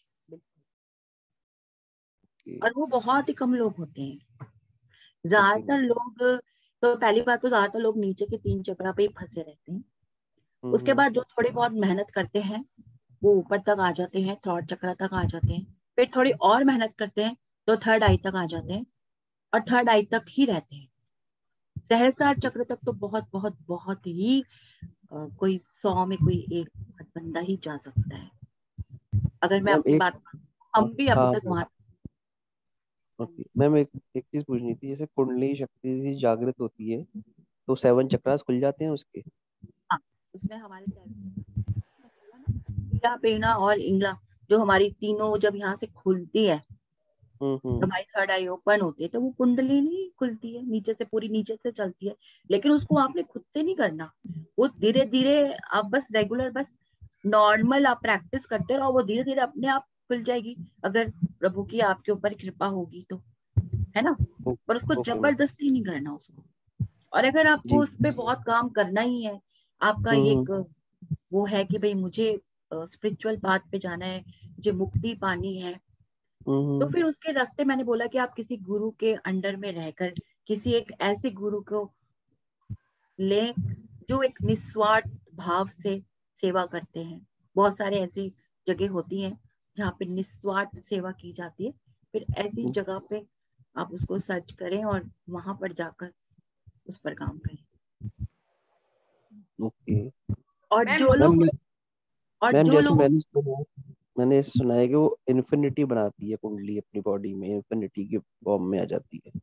Speaker 2: बिल्कुल। और वो बहुत ही कम लोग होते हैं, ज्यादातर लोग, तो पहली बात तो ज्यादातर लोग नीचे के 3 चक्रा पे ही फंसे रहते हैं। उसके बाद जो थोड़ी बहुत मेहनत करते हैं वो ऊपर तक आ जाते हैं, थर्ड चक्रा तक आ जाते हैं। फिर थोड़ी और मेहनत करते हैं तो थर्ड आई तक आ जाते हैं, और थर्ड आई तक ही रहते हैं। सहस्रार चक्र तक तो बहुत बहुत बहुत ही कोई 100 में कोई एक बंदा ही जा सकता है। अगर मैं
Speaker 5: मैम
Speaker 2: अपनी
Speaker 5: एक
Speaker 2: बात, हम भी अभी
Speaker 5: हाँ
Speaker 2: तक वहां।
Speaker 5: ओके मैम, एक चीज पूछनी थी, जैसे कुंडली शक्ति से जागृत होती है तो 7 चक्रास खुल जाते हैं उसके?
Speaker 2: हाँ, उसमें हमारे पीला पेना और इंगला, जो हमारी तीनों जब यहाँ से खुलती है, हमारी थर्ड आई ओपन होती है, तो वो कुंडली नहीं खुलती है, नीचे से पूरी नीचे से चलती है। लेकिन उसको आपने खुद से नहीं करना, वो धीरे धीरे आप बस रेगुलर, बस नॉर्मल आप प्रैक्टिस करते रहो, वो धीरे धीरे अपने आप खुल जाएगी, अगर प्रभु की आपके ऊपर कृपा होगी तो, है ना। पर उसको जबरदस्ती नहीं करना उसको। और अगर आपको उस पर बहुत काम करना ही है, आपका एक वो है कि भाई मुझे स्पिरिचुअल पाथ पे जाना है, मुझे मुक्ति पानी है, तो फिर उसके रास्ते मैंने बोला कि आप किसी गुरु के अंडर में रहकर किसी एक ऐसे गुरु को ले जो एक निस्वार्थ भाव से सेवा करते हैं। बहुत सारे ऐसी जगह होती हैं जहाँ पे निस्वार्थ सेवा की जाती है। फिर ऐसी जगह पे आप उसको सर्च करें और वहां पर जाकर उस पर काम करें।
Speaker 5: ओके।
Speaker 2: और जो लोग
Speaker 5: मैम जैसे मैंने सुना है कि वो इन्फिनिटी बनाती है कुंडली, अपनी बॉडी में इन्फिनिटी की फॉर्म में आ जाती है।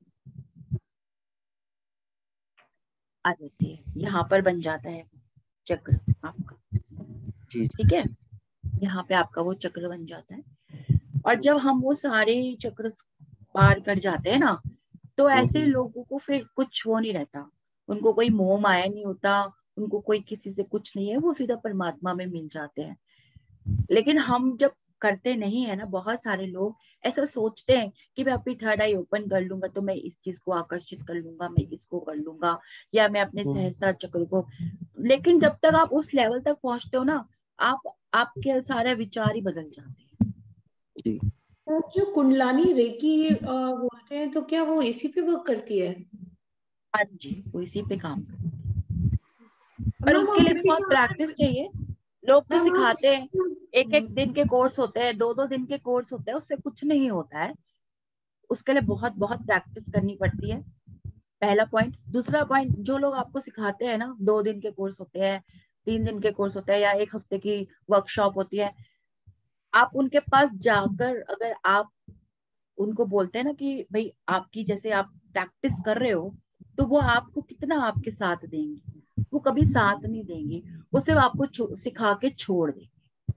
Speaker 2: आ जाती है, यहाँ पर बन जाता है चक्र आपका।
Speaker 5: जी
Speaker 2: ठीक है, यहाँ पे आपका वो चक्र बन जाता है। और जब हम वो सारे चक्र पार कर जाते हैं ना, तो ऐसे लोगों को फिर कुछ वो नहीं रहता, उनको कोई मोह माया नहीं होता, उनको कोई किसी से कुछ नहीं है, वो सीधा परमात्मा में मिल जाते हैं। लेकिन हम जब करते नहीं है ना, बहुत सारे लोग ऐसा सोचते हैं कि मैं अपनी थर्ड आई ओपन कर लूंगा तो मैं इस चीज को आकर्षित कर लूंगा, मैं इसको कर लूंगा, या मैं अपने सहस्त्रार चक्र को। लेकिन जब तक आप उस लेवल तक पहुंचते हो ना, आपके सारे विचार ही बदल जाते हैं।
Speaker 5: जी।
Speaker 7: जो कुंडलानी रेकी बोलते हैं, तो क्या वो इसी पे वर्क करती है?
Speaker 2: हाँ जी, वो इसी पे काम करते हैं, पर उसके लिए भी बहुत प्रैक्टिस चाहिए। लोग तो सिखाते हैं, एक एक दिन के कोर्स होते हैं, 2 2 दिन के कोर्स होते हैं, उससे कुछ नहीं होता है। उसके लिए बहुत बहुत प्रैक्टिस करनी पड़ती है, पहला पॉइंट। दूसरा पॉइंट, जो लोग आपको सिखाते हैं ना, 2 दिन के कोर्स होते हैं, 3 दिन के कोर्स होते हैं, या 1 हफ्ते की वर्कशॉप होती है, आप उनके पास जाकर अगर आप उनको बोलते हैं ना कि भाई आपकी जैसे आप प्रैक्टिस कर रहे हो, तो वो आपको कितना आपके साथ देंगे? वो कभी साथ नहीं देंगे, वो सिर्फ आपको सिखा के छोड़ देंगे।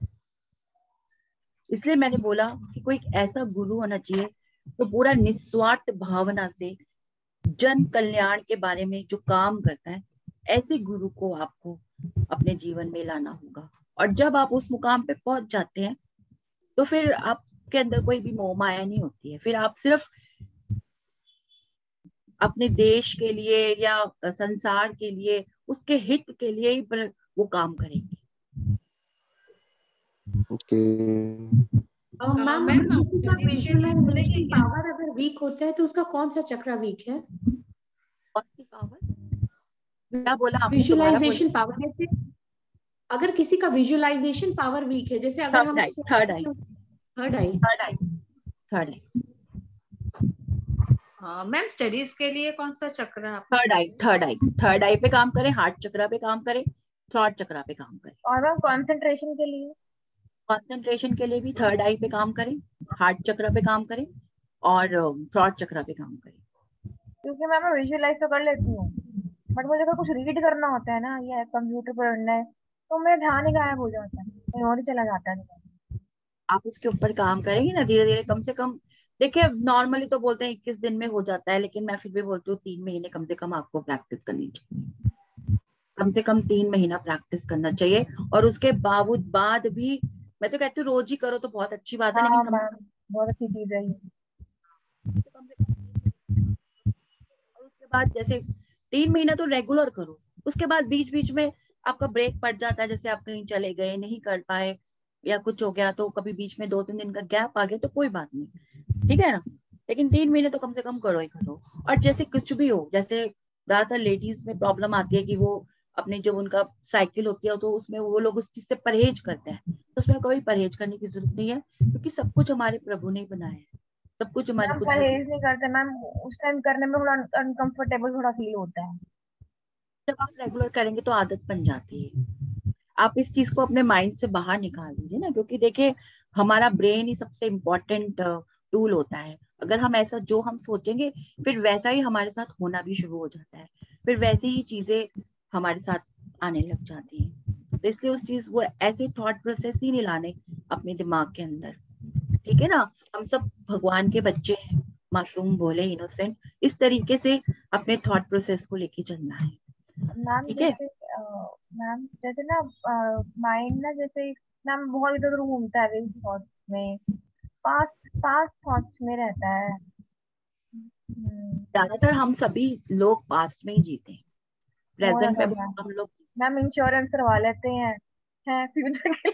Speaker 2: इसलिए मैंने बोला कि कोई ऐसा गुरु होना चाहिए तो पूरा निस्वार्थ भावना से जन कल्याण के बारे में जो काम करता है, ऐसे गुरु को आपको अपने जीवन में लाना होगा। और जब आप उस मुकाम पे पहुंच जाते हैं तो फिर आपके अंदर कोई भी मोह माया नहीं होती है, फिर आप सिर्फ अपने देश के लिए या संसार के लिए, उसके हित के लिए ही पर वो काम करेंगे।
Speaker 5: ओके
Speaker 7: मैम, किसी का विजुअलाइजेशन पावर अगर वीक होता है तो उसका कौन सा चक्र वीक है?
Speaker 2: कौन सी पावर? क्या बोला आपने?
Speaker 7: विजुअलाइजेशन पावर, जैसे अगर किसी का विजुअलाइजेशन पावर वीक है, जैसे अगर हम
Speaker 2: थर्ड आई।
Speaker 1: हाँ मैम, स्टडीज के लिए कौन सा चक्र है?
Speaker 2: थर्ड आई पे काम करें, हार्ट चक्र पे काम करें, थ्रॉट चक्रा पे काम करें।
Speaker 6: और मैम कंसंट्रेशन के लिए?
Speaker 2: कंसंट्रेशन के लिए भी थर्ड आई पे काम करें, हार्ट चक्र पे काम करें और थ्रॉट चक्र पे काम करें।
Speaker 6: क्योंकि मैम मैं विजुअलाइज तो कर लेती हूँ, बट मुझे अगर कुछ रीड करना होता है ना या कंप्यूटर पर पढ़ना है तो मेरा ध्यान ही गायब हो जाता है, कहीं और ही चला जाता है।
Speaker 2: आप उसके ऊपर काम करेंगे ना धीरे धीरे, कम से कम देखिए नॉर्मली तो बोलते हैं 21 दिन में हो जाता है, लेकिन मैं फिर भी बोलती हूँ 3 महीने कम से कम आपको प्रैक्टिस करनी चाहिए। कम से कम 3 महीना प्रैक्टिस करना चाहिए। और उसके बाद भी मैं तो कहती हूँ रोज ही करो तो बहुत अच्छी बात है,
Speaker 6: हाँ
Speaker 2: लेकिन
Speaker 6: मैम, बहुत अच्छी चीज है ये।
Speaker 2: कम से कम और उसके बाद जैसे 3 महीना तो रेगुलर करो। उसके बाद बीच बीच में आपका ब्रेक पड़ जाता है, जैसे आप कहीं चले गए नहीं कर पाए या कुछ हो गया तो कभी बीच में 2-3 दिन का गैप आ गया तो कोई बात नहीं, ठीक है ना। लेकिन 3 महीने तो कम से कम करो ही करो। और जैसे कुछ भी हो, जैसे ज्यादातर लेडीज में प्रॉब्लम आती है कि वो अपने जो उनका साइकिल होती है तो उसमें वो लोग उस चीज से परहेज करते हैं, तो उसमें कोई परहेज करने की जरूरत नहीं है, क्योंकि सब कुछ हमारे प्रभु ने बनाया है, सब कुछ हमारी
Speaker 6: मैम
Speaker 2: कुदरत।
Speaker 6: परहेज नहीं करते मैम, उस टाइम करने में थोड़ा अनकंफर्टेबल थोड़ा फील होता है।
Speaker 2: जब आप रेगुलर करेंगे तो आदत बन जाती है। आप इस चीज को अपने माइंड से बाहर निकाल दीजिए ना, क्योंकि देखिए हमारा ब्रेन ही सबसे इम्पोर्टेंट टूल होता है। अगर हम ऐसा जो हम सोचेंगे फिर वैसा ही हमारे साथ होना भी शुरू हो जाता है, फिर वैसी ही चीजें हमारे साथ आने लग जाती हैं। तो इसलिए उस चीज वो ऐसे थॉट प्रोसेस ही नहीं लाने अपने दिमाग के अंदर, ठीक है ना। हम सब भगवान के बच्चे हैं, मासूम भोले इनोसेंट, इस तरीके से अपने थॉट प्रोसेस को लेके चलना है,
Speaker 6: मैम
Speaker 2: ठीक है।
Speaker 6: जैसे मैम जैसे ना माइंड ना जैसे मैम बहुत इधर उधर घूमता है वेस्ट थॉट्स में, पास्ट पास्ट थॉट्स में रहता है।
Speaker 2: ज्यादातर हम सभी लोग पास्ट में ही जीते हैं,
Speaker 6: बहुत
Speaker 2: प्रेजेंट
Speaker 6: ज्यादा
Speaker 2: में
Speaker 6: मैम।
Speaker 2: बहुत हम लोग
Speaker 6: मैम इंश्योरेंस करवा लेते हैं फ्यूचर के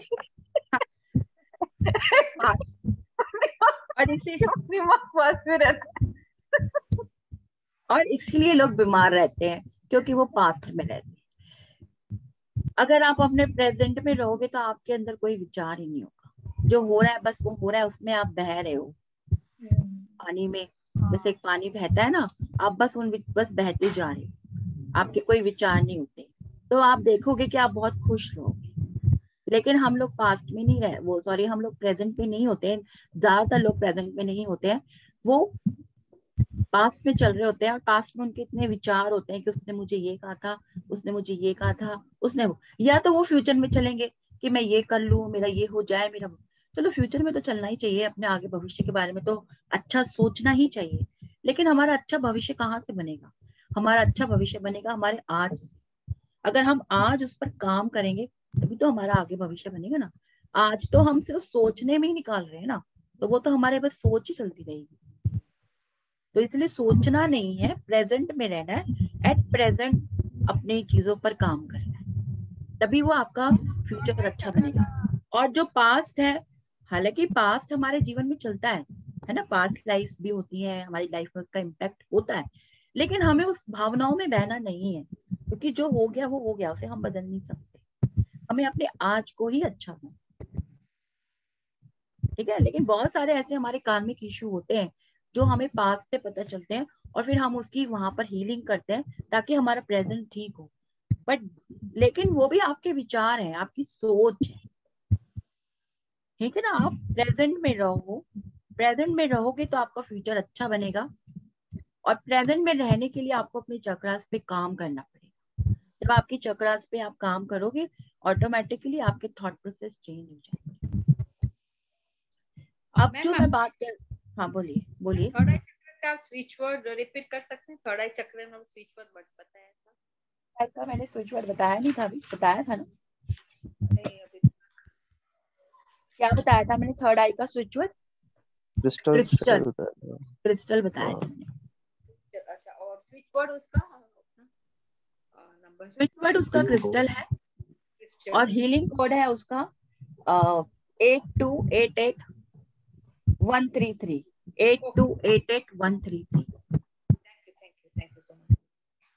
Speaker 2: पास्ट और
Speaker 6: लिए। दिमाग पास में रहता है।
Speaker 2: और इसीलिए लोग बीमार रहते हैं, क्योंकि वो पास्ट में रहते हैं। अगर आप अपने प्रेजेंट में रहोगे तो आपके अंदर कोई विचार ही नहीं होगा, जो हो रहा है बस वो हो रहा है, उसमें आप बह रहे हो पानी में। जैसे एक पानी बहता है ना, आप बस बस बहते जा रहे हो, आपके कोई विचार नहीं होते, तो आप देखोगे कि आप बहुत खुश रहोगे। लेकिन हम लोग पास्ट में नहीं रहे, वो सॉरी हम लोग प्रेजेंट में नहीं होते हैं, ज्यादातर लोग प्रेजेंट में नहीं होते हैं, वो पास्ट में चल रहे होते हैं। और पास्ट में उनके इतने विचार होते हैं कि उसने मुझे ये कहा था, उसने मुझे ये कहा था, उसने वो, या तो वो फ्यूचर में चलेंगे कि मैं ये कर लूं, मेरा ये हो जाए, मेरा चलो फ्यूचर में तो चलना ही चाहिए, अपने आगे भविष्य के बारे में तो अच्छा सोचना ही चाहिए। लेकिन हमारा अच्छा भविष्य कहाँ से बनेगा? हमारा अच्छा भविष्य बनेगा हमारे आज से। अगर हम आज उस पर काम करेंगे तभी तो हमारा आगे भविष्य बनेगा ना। आज तो हम सिर्फ सोचने में ही निकाल रहे हैं ना, तो वो तो हमारे बस सोच ही चलती रहेगी। तो इसलिए सोचना नहीं है, प्रेजेंट में रहना है, एट प्रेजेंट अपनी चीजों पर काम करना है, तभी वो आपका फ्यूचर अच्छा बनेगा। और जो पास्ट है, हालांकि पास्ट हमारे जीवन में चलता है ना, पास्ट लाइफ भी होती है हमारी लाइफ में, उसका इम्पैक्ट होता है, लेकिन हमें उस भावनाओं में बहना नहीं है, क्योंकि जो हो गया वो हो गया, उसे हम बदल नहीं सकते। हमें अपने आज को ही अच्छा बनाना, ठीक है। लेकिन बहुत सारे ऐसे हमारे कार्मिक इशू होते हैं जो हमें पास्ट से पता चलते हैं, और फिर हम उसकी वहां पर हीलिंग करते हैं ताकि हमारा प्रेजेंट ठीक हो। बट लेकिन वो भी आपके विचार है, आपकी सोच है, ठीक है ना। आप प्रेजेंट में रहो, प्रेजेंट में रहोगे तो आपका फ्यूचर अच्छा बनेगा। और प्रेजेंट में रहने के लिए आपको अपने चक्रास पे काम करना पड़ेगा। जब आपकी चक्रास पे आप काम करोगे, ऑटोमेटिकली आपके थॉट प्रोसेस चेंज हो जाएंगे। अब जो मैं बात कर, हाँ बोलिए बोलिए।
Speaker 1: थर्ड आई चक्र का स्विच वर्ड रिपीट कर सकते हैं? थर्ड आई चक्र में स्विच वर्ड बताया था,
Speaker 2: ऐसा मैंने स्विच वर्ड बताया नहीं था, अभी बताया था ना।
Speaker 1: नहीं अभी
Speaker 2: क्या बताया था मैंने? थर्ड आई का स्विच वर्ड
Speaker 5: क्रिस्टल
Speaker 2: क्रिस्टल,
Speaker 5: बताया।
Speaker 2: क्रिस्टल बताया था मैंने।
Speaker 1: अच्छा, और स्विच वर्ड उसका नंबर
Speaker 2: स्विच वर्ड उसका क्रिस्टल है, और हीलिंग कोड है उसका 8288-133 8288-133।
Speaker 1: Thank you so much.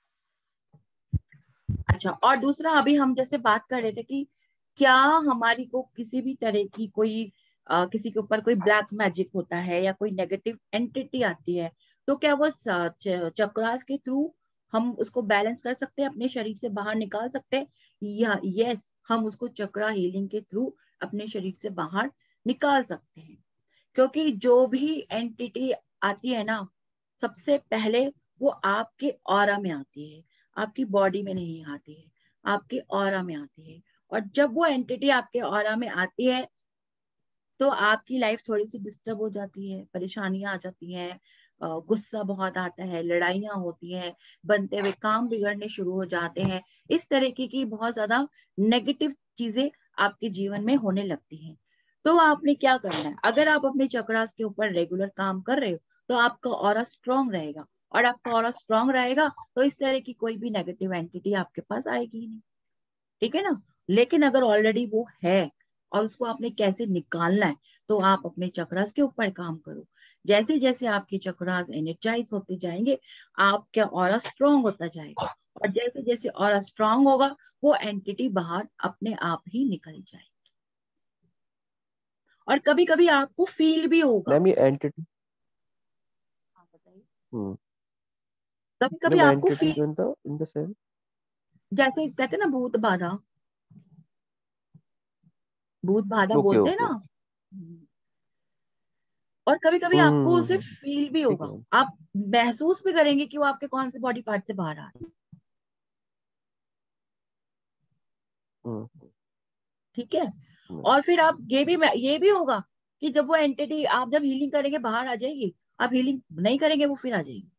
Speaker 2: अच्छा, और दूसरा अभी हम जैसे बात कर रहे थे कि क्या हमारी को किसी भी तरह की कोई किसी के ऊपर कोई ब्लैक मैजिक होता है या कोई नेगेटिव एंटिटी आती है, तो क्या वो चक्रास के थ्रू हम उसको बैलेंस कर सकते हैं, अपने शरीर से बाहर निकाल सकते हैं, या यस, हम उसको चक्रा हीलिंग के थ्रू अपने शरीर से बाहर निकाल सकते हैं। क्योंकि जो भी एंटिटी आती है ना, सबसे पहले वो आपके ऑरा में आती है, आपकी बॉडी में नहीं आती है, आपके ऑरा में आती है। और जब वो एंटिटी आपके ऑरा में आती है तो आपकी लाइफ थोड़ी सी डिस्टर्ब हो जाती है, परेशानियां आ जाती हैं, गुस्सा बहुत आता है, लड़ाइयां होती हैं, बनते हुए काम बिगड़ने शुरू हो जाते हैं। इस तरीके की बहुत ज्यादा नेगेटिव चीजें आपके जीवन में होने लगती हैं। तो आपने क्या करना है, अगर आप अपने चक्रास के ऊपर रेगुलर काम कर रहे हो तो आपका ऑरा स्ट्रांग रहेगा, और आपका ऑरा स्ट्रांग रहेगा तो इस तरह की कोई भी नेगेटिव एंटिटी आपके पास आएगी ही नहीं। ठीक है ना। लेकिन अगर ऑलरेडी वो है और उसको आपने कैसे निकालना है, तो आप अपने चक्रास के ऊपर काम करो। जैसे जैसे आपके चक्रास एनर्जाइज होते जाएंगे, आपका ऑरा स्ट्रांग होता जाएगा, और जैसे जैसे ऑरा स्ट्रांग होगा वो एंटिटी बाहर अपने आप ही निकल जाएगी। और कभी कभी आपको फील भी होगा।
Speaker 5: मैम ये एंटिटी,
Speaker 2: हाँ, बताइए। कभी कभी
Speaker 5: मैम
Speaker 2: आपको
Speaker 5: entity
Speaker 2: feel,
Speaker 5: in the sense,
Speaker 2: जैसे कहते हैं ना भूत बाधा, भूत बाधा
Speaker 5: ओके
Speaker 2: बोलते हैं
Speaker 5: ओके
Speaker 2: ना।
Speaker 5: ओके,
Speaker 2: और कभी कभी आपको उसे फील भी
Speaker 5: ठीक
Speaker 2: होगा,
Speaker 5: है।
Speaker 2: आप महसूस भी करेंगे कि वो आपके कौन से बॉडी पार्ट से बाहर आ रहा है। ठीक है। और फिर आप ये भी होगा कि जब वो एंटिटी, आप जब हीलिंग करेंगे बाहर आ जाएगी, आप हीलिंग नहीं करेंगे वो फिर आ जाएगी।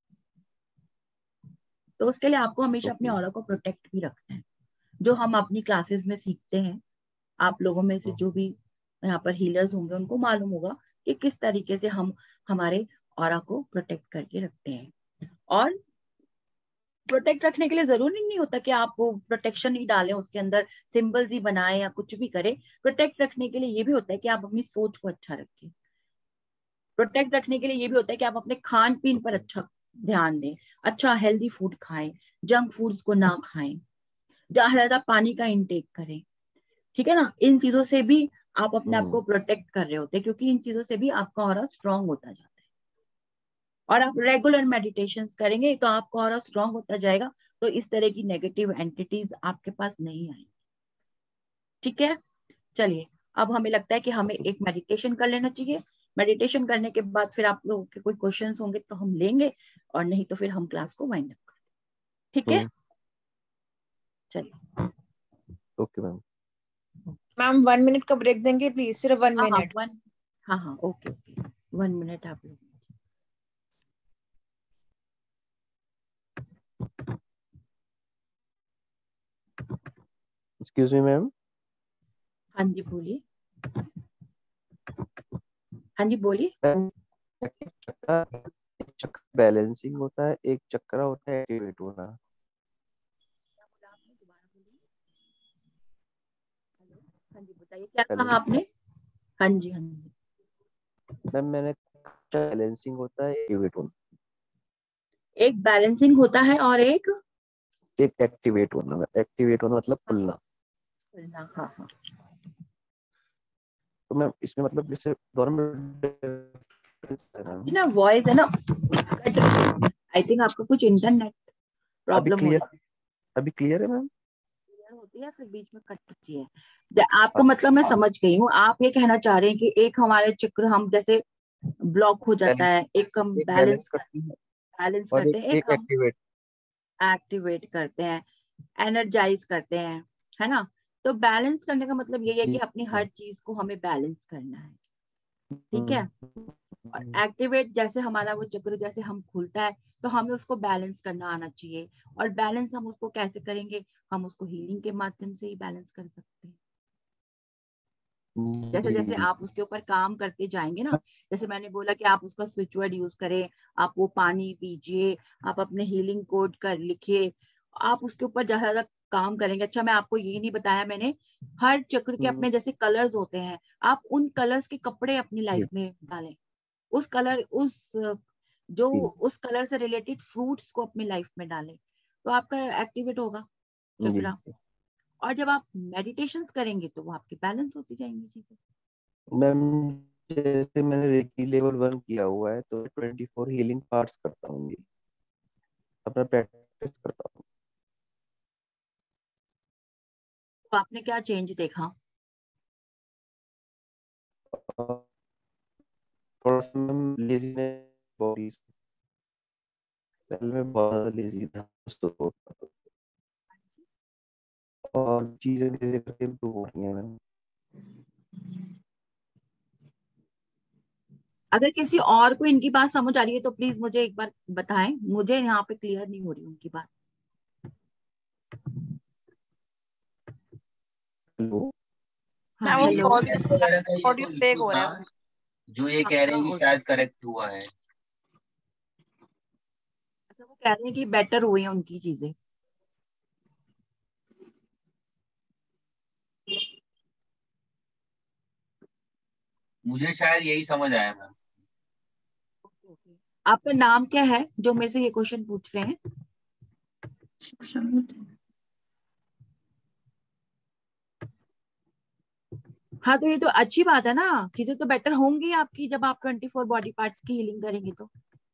Speaker 2: तो उसके लिए आपको हमेशा अपने ऑरा को प्रोटेक्ट भी रखना है, जो हम अपनी क्लासेस में सीखते हैं। आप लोगों में से जो भी यहाँ पर हीलर्स होंगे उनको मालूम होगा कि किस तरीके से हम हमारे ऑरा को प्रोटेक्ट करके रखते हैं। और प्रोटेक्ट रखने के लिए जरूरी नहीं होता कि आप वो प्रोटेक्शन ही डालें, उसके अंदर सिंबल्स ही बनाएं या कुछ भी करें। प्रोटेक्ट रखने के लिए ये भी होता है कि आप अपनी सोच को अच्छा रखें। प्रोटेक्ट रखने के लिए ये भी होता है कि आप अपने खान पीन पर अच्छा ध्यान दें, अच्छा हेल्दी फूड खाएं, जंक फूड्स को ना खाएं, ज्यादा पानी का इंटेक करें। ठीक है ना। इन चीजों से भी आप अपने आप को प्रोटेक्ट कर रहे होते हैं, क्योंकि इन चीजों से भी आपका ऑरा स्ट्रांग होता जाता है। और आप रेगुलर मेडिटेशन करेंगे तो आपका ऑरा स्ट्रांग होता जाएगा, तो इस तरह की नेगेटिव एंटिटीज आपके पास नहीं आएंगी। ठीक है। चलिए, अब हमें लगता है कि हमें एक मेडिटेशन कर लेना चाहिए। मेडिटेशन करने के बाद फिर आप लोगों के कोई क्वेश्चंस होंगे तो हम लेंगे, और नहीं तो फिर हम क्लास को वाइंड अप करेंगे। ठीक है। चलिए।
Speaker 5: Okay ma'am.
Speaker 6: मैम 1 मिनट का ब्रेक देंगे प्लीज, सिर्फ 1 मिनट।
Speaker 2: हाँ हाँ, ओके ओके, 1 मिनट आप लोग।
Speaker 5: Excuse me ma'am.
Speaker 2: हाँ जी बोलिए। हाँ जी बोलिए।
Speaker 5: मैम चक्रा, एक चक्र बैलेंसिंग होता है, एक चक्रा होता है एक्टिवेट होना।
Speaker 2: हाँ जी बताइए, क्या
Speaker 5: हेलो
Speaker 2: कहा आपने। हाँ जी हाँ जी।
Speaker 5: मैम, मैंने बैलेंसिंग होता है एक्टिवेट होना,
Speaker 2: एक बैलेंसिंग होता है और एक
Speaker 5: एक एक्टिवेट होना। एक्टिवेट होना मतलब खुलना।
Speaker 2: हाँ हाँ हाँ।
Speaker 5: तो मैम इसमें मतलब जैसे दोनों में difference है
Speaker 2: आपकी
Speaker 5: मैम।
Speaker 2: ना वॉइस है ना, आई थिंक आपका कुछ इंटरनेट
Speaker 5: अभी
Speaker 2: प्रॉब्लम हो
Speaker 5: क्लियर,
Speaker 2: रहा है।
Speaker 5: अभी क्लियर है मैम।
Speaker 2: क्लियर होती है फिर बीच में कट होती है। आपका मतलब मैं समझ गई हूँ, आप ये कहना चाह रहे हैं कि एक हमारे चक्र हम जैसे ब्लॉक हो जाता है, एक हम
Speaker 5: एक बैलेंस करती है
Speaker 2: बैलेंस
Speaker 5: और
Speaker 2: करते हैं, एक
Speaker 5: एक
Speaker 2: हम
Speaker 5: एक्टिवेट।
Speaker 2: एक्टिवेट करते हैं, एनर्जाइज करते हैं, है ना। तो बैलेंस करने का मतलब यही है कि अपनी हर चीज को हमें बैलेंस करना है। ठीक है। और एक्टिवेट जैसे हमारा वो चक्र जैसे हम खुलता है तो हमें उसको बैलेंस करना आना चाहिए। और बैलेंस हम उसको कैसे करेंगे, हम उसको हीलिंग के माध्यम से ही बैलेंस कर सकते हैं। जैसे जैसे आप उसके ऊपर काम करते जाएंगे ना, जैसे मैंने बोला कि आप उसका स्विच वर्ड यूज करें, आप वो पानी पीजिए, आप अपने हीलिंग कोड कर लिखिए, आप उसके ऊपर ज्यादा ज्यादा काम करेंगे। अच्छा, मैं आपको ये नहीं बताया मैंने, हर चक्र के अपने जैसे कलर्स होते हैं, आप उन कलर्स के कपड़े अपनी लाइफ में डालें। उस कलर जो उस कलर से रिलेटेड फ्रूट्स को अपनी लाइफ में डालें, तो आपका एक्टिवेट होगा चक्रा। और जब आप मेडिटेशन करेंगे तो वो आपकी बैलेंस होती जाएंगी चीजें।
Speaker 5: मैम जैसे मैंने रेकी लेवल 1 किया हुआ है तो 24 हीलिंग पार्ट्स करता हूँ, अपना प्रैक्टिस करता हूँ।
Speaker 2: तो आपने क्या चेंज देखा?
Speaker 5: थोड़ा सा मैम लेजीनेस बॉडी से, पहले मैं बहुत ज्यादा लेजी था तो, और चीजें धीरे धीरे करके इम्प्रूव हो रही हैं मैम।
Speaker 2: अगर किसी और को इनकी बात समझ आ रही है तो प्लीज मुझे एक बार बताएं, मुझे यहाँ पे क्लियर नहीं हो रही उनकी बात।
Speaker 5: हेलो
Speaker 2: हाँ
Speaker 6: वो
Speaker 2: हेलो।
Speaker 3: वगैरह का ये
Speaker 6: ऑडियो
Speaker 3: तो
Speaker 6: ब्रेक
Speaker 3: इशू
Speaker 6: हो
Speaker 3: था,
Speaker 6: रहा है।
Speaker 3: जो ये
Speaker 2: हाँ,
Speaker 3: कह रहे हैं कि
Speaker 2: हाँ,
Speaker 3: शायद करेक्ट हुआ है।
Speaker 2: अच्छा, वो कह रहे हैं कि बेटर हुई है उनकी चीजें।
Speaker 3: मुझे शायद यही समझ आया मैम।
Speaker 2: आपका नाम क्या है जो मेरे से ये क्वेश्चन पूछ रहे हैं? हाँ, तो ये तो अच्छी बात है ना, चीजें तो बेटर होंगी आपकी जब आप 24 बॉडी पार्ट्स की हीलिंग करेंगे तो।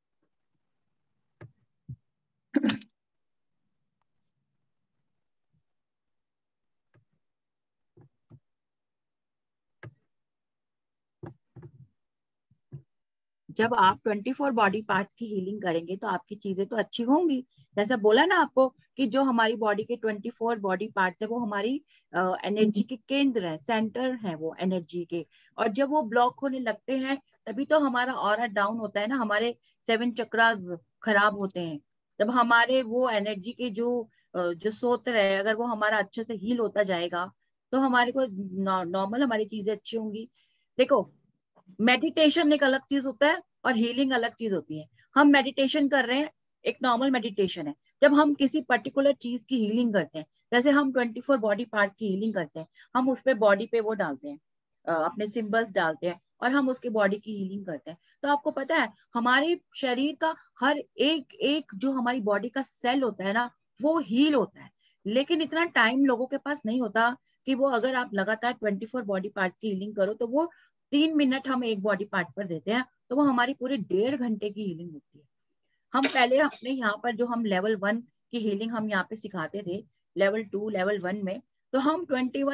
Speaker 2: जब आप 24 बॉडी पार्ट्स की हीलिंग करेंगे तो आपकी चीजें तो अच्छी होंगी। जैसा बोला ना आपको कि जो हमारी बॉडी के 24 बॉडी पार्ट्स है वो हमारी एनर्जी के केंद्र है, सेंटर है वो एनर्जी के। और जब वो ब्लॉक होने लगते हैं तभी तो हमारा ऑरा डाउन होता है ना, हमारे 7 चक्रास खराब होते हैं। जब हमारे वो एनर्जी के जो सोत्र है अगर वो हमारा अच्छे से हील होता जाएगा तो हमारे को नॉर्मल हमारी चीजें अच्छी होंगी। देखो, मेडिटेशन एक अलग चीज होता है और हीलिंग अलग चीज होती है। हम मेडिटेशन कर रहे हैं, एक नॉर्मल मेडिटेशन है। जब हम किसी पर्टिकुलर चीज की हीलिंग करते हैं, जैसे हम 24 बॉडी पार्ट की हीलिंग करते हैं, हम उस पे बॉडी पे वो डालते हैं, अपने सिंबल्स डालते हैं और हम उसकी बॉडी की हीलिंग करते हैं। तो आपको पता है हमारे शरीर का हर एक एक जो हमारी बॉडी का सेल होता है ना वो हील होता है। लेकिन इतना टाइम लोगों के पास नहीं होता कि वो अगर आप लगातार 24 बॉडी पार्ट की हीलिंग करो तो वो 3 मिनट हम एक बॉडी पार्ट पर देते हैं तो वो हमारी पूरे 1.5 घंटे की हीलिंग होती है। हम पहले अपने यहाँ पर जो हम लेवल 1 की हीलिंग हम यहाँ पे सिखाते थे, लेवल 2 लेवल 1 में, तो हम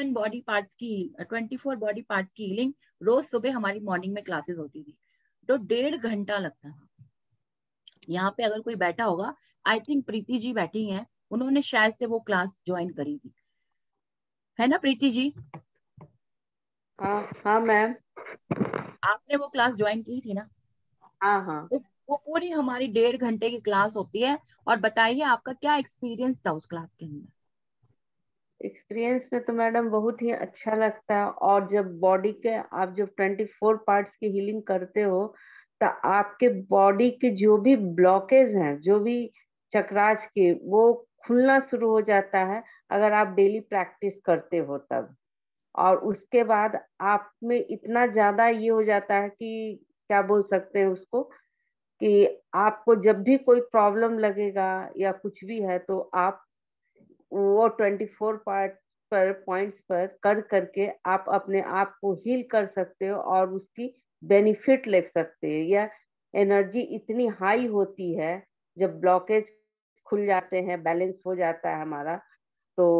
Speaker 2: 24 बॉडी पार्ट्स की हीलिंग रोज सुबह हमारी मॉर्निंग में क्लासेस होती थी, तो 1.5 घंटा लगता था। यहाँ पे अगर कोई बैठा होगा, आई थिंक प्रीति जी बैठी हैं, उन्होंने शायद से वो क्लास ज्वाइन करी थी, है ना प्रीति जी?
Speaker 8: हाँ हाँ मैम।
Speaker 2: आपने वो क्लास ज्वाइन की थी ना?
Speaker 8: हाँ हाँ।
Speaker 2: वो पूरी हमारी 1.5 घंटे की क्लास होती है। और बताइए आपका क्या एक्सपीरियंस था उस क्लास के अंदर?
Speaker 8: एक्सपीरियंस में तो मैडम बहुत ही अच्छा लगता है, और जब बॉडी के आप जब 24 पार्ट्स की हीलिंग करते हो तो आपके बॉडी के जो भी ब्लॉकेज हैं, जो भी चक्रास के, वो खुलना शुरू हो जाता है अगर आप डेली प्रैक्टिस करते हो तब। और उसके बाद आप में इतना ज्यादा ये हो जाता है कि क्या बोल सकते हैं उसको, कि आपको जब भी कोई प्रॉब्लम लगेगा या कुछ भी है तो आप वो 24 पार्ट पर पॉइंट्स पर कर करके आप अपने आप को हील कर सकते हो और उसकी बेनिफिट ले सकते हैं। या एनर्जी इतनी हाई होती है जब ब्लॉकेज खुल जाते हैं, बैलेंस हो जाता है हमारा, तो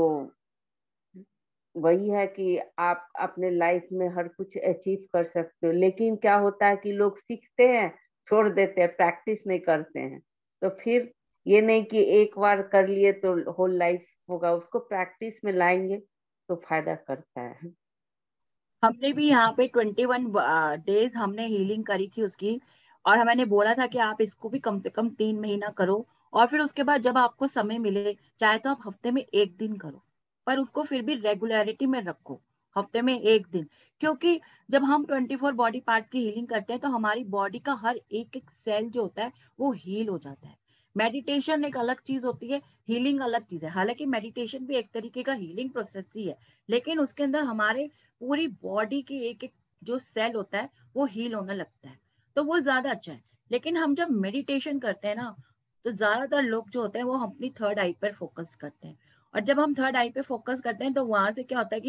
Speaker 8: वही है कि आप अपने लाइफ में हर कुछ अचीव कर सकते हो। लेकिन क्या होता है कि लोग सीखते हैं, छोड़ देते हैं, प्रैक्टिस नहीं करते हैं। तो फिर ये नहीं कि एक बार कर लिए तो होल लाइफ होगा, उसको प्रैक्टिस में लाएंगे तो फायदा करता है।
Speaker 2: हमने भी यहाँ पे 21 डेज हमने हीलिंग करी थी उसकी। और मैंने बोला था कि आप इसको भी कम से कम 3 महीना करो, और फिर उसके बाद जब आपको समय मिले चाहे तो आप हफ्ते में 1 दिन करो, पर उसको फिर भी रेगुलरिटी में रखो, हफ्ते में 1 दिन। क्योंकि जब हम 24 बॉडी पार्ट्स की हीलिंग करते हैं तो हमारी बॉडी का हर एक एक सेल जो होता है वो हील हो जाता है। मेडिटेशन एक अलग चीज होती है, हीलिंग अलग चीज है। हालांकि मेडिटेशन भी एक तरीके का हीलिंग प्रोसेस ही है, लेकिन उसके अंदर हमारे पूरी बॉडी की एक एक जो सेल होता है वो हील होने लगता है, तो वो ज्यादा अच्छा है। लेकिन हम जब मेडिटेशन करते हैं ना तो ज्यादातर लोग जो होते हैं वो अपनी थर्ड आई पर फोकस करते हैं। और जब हम थर्ड आई पे फोकस करते हैं तो वहां से क्या होता है कि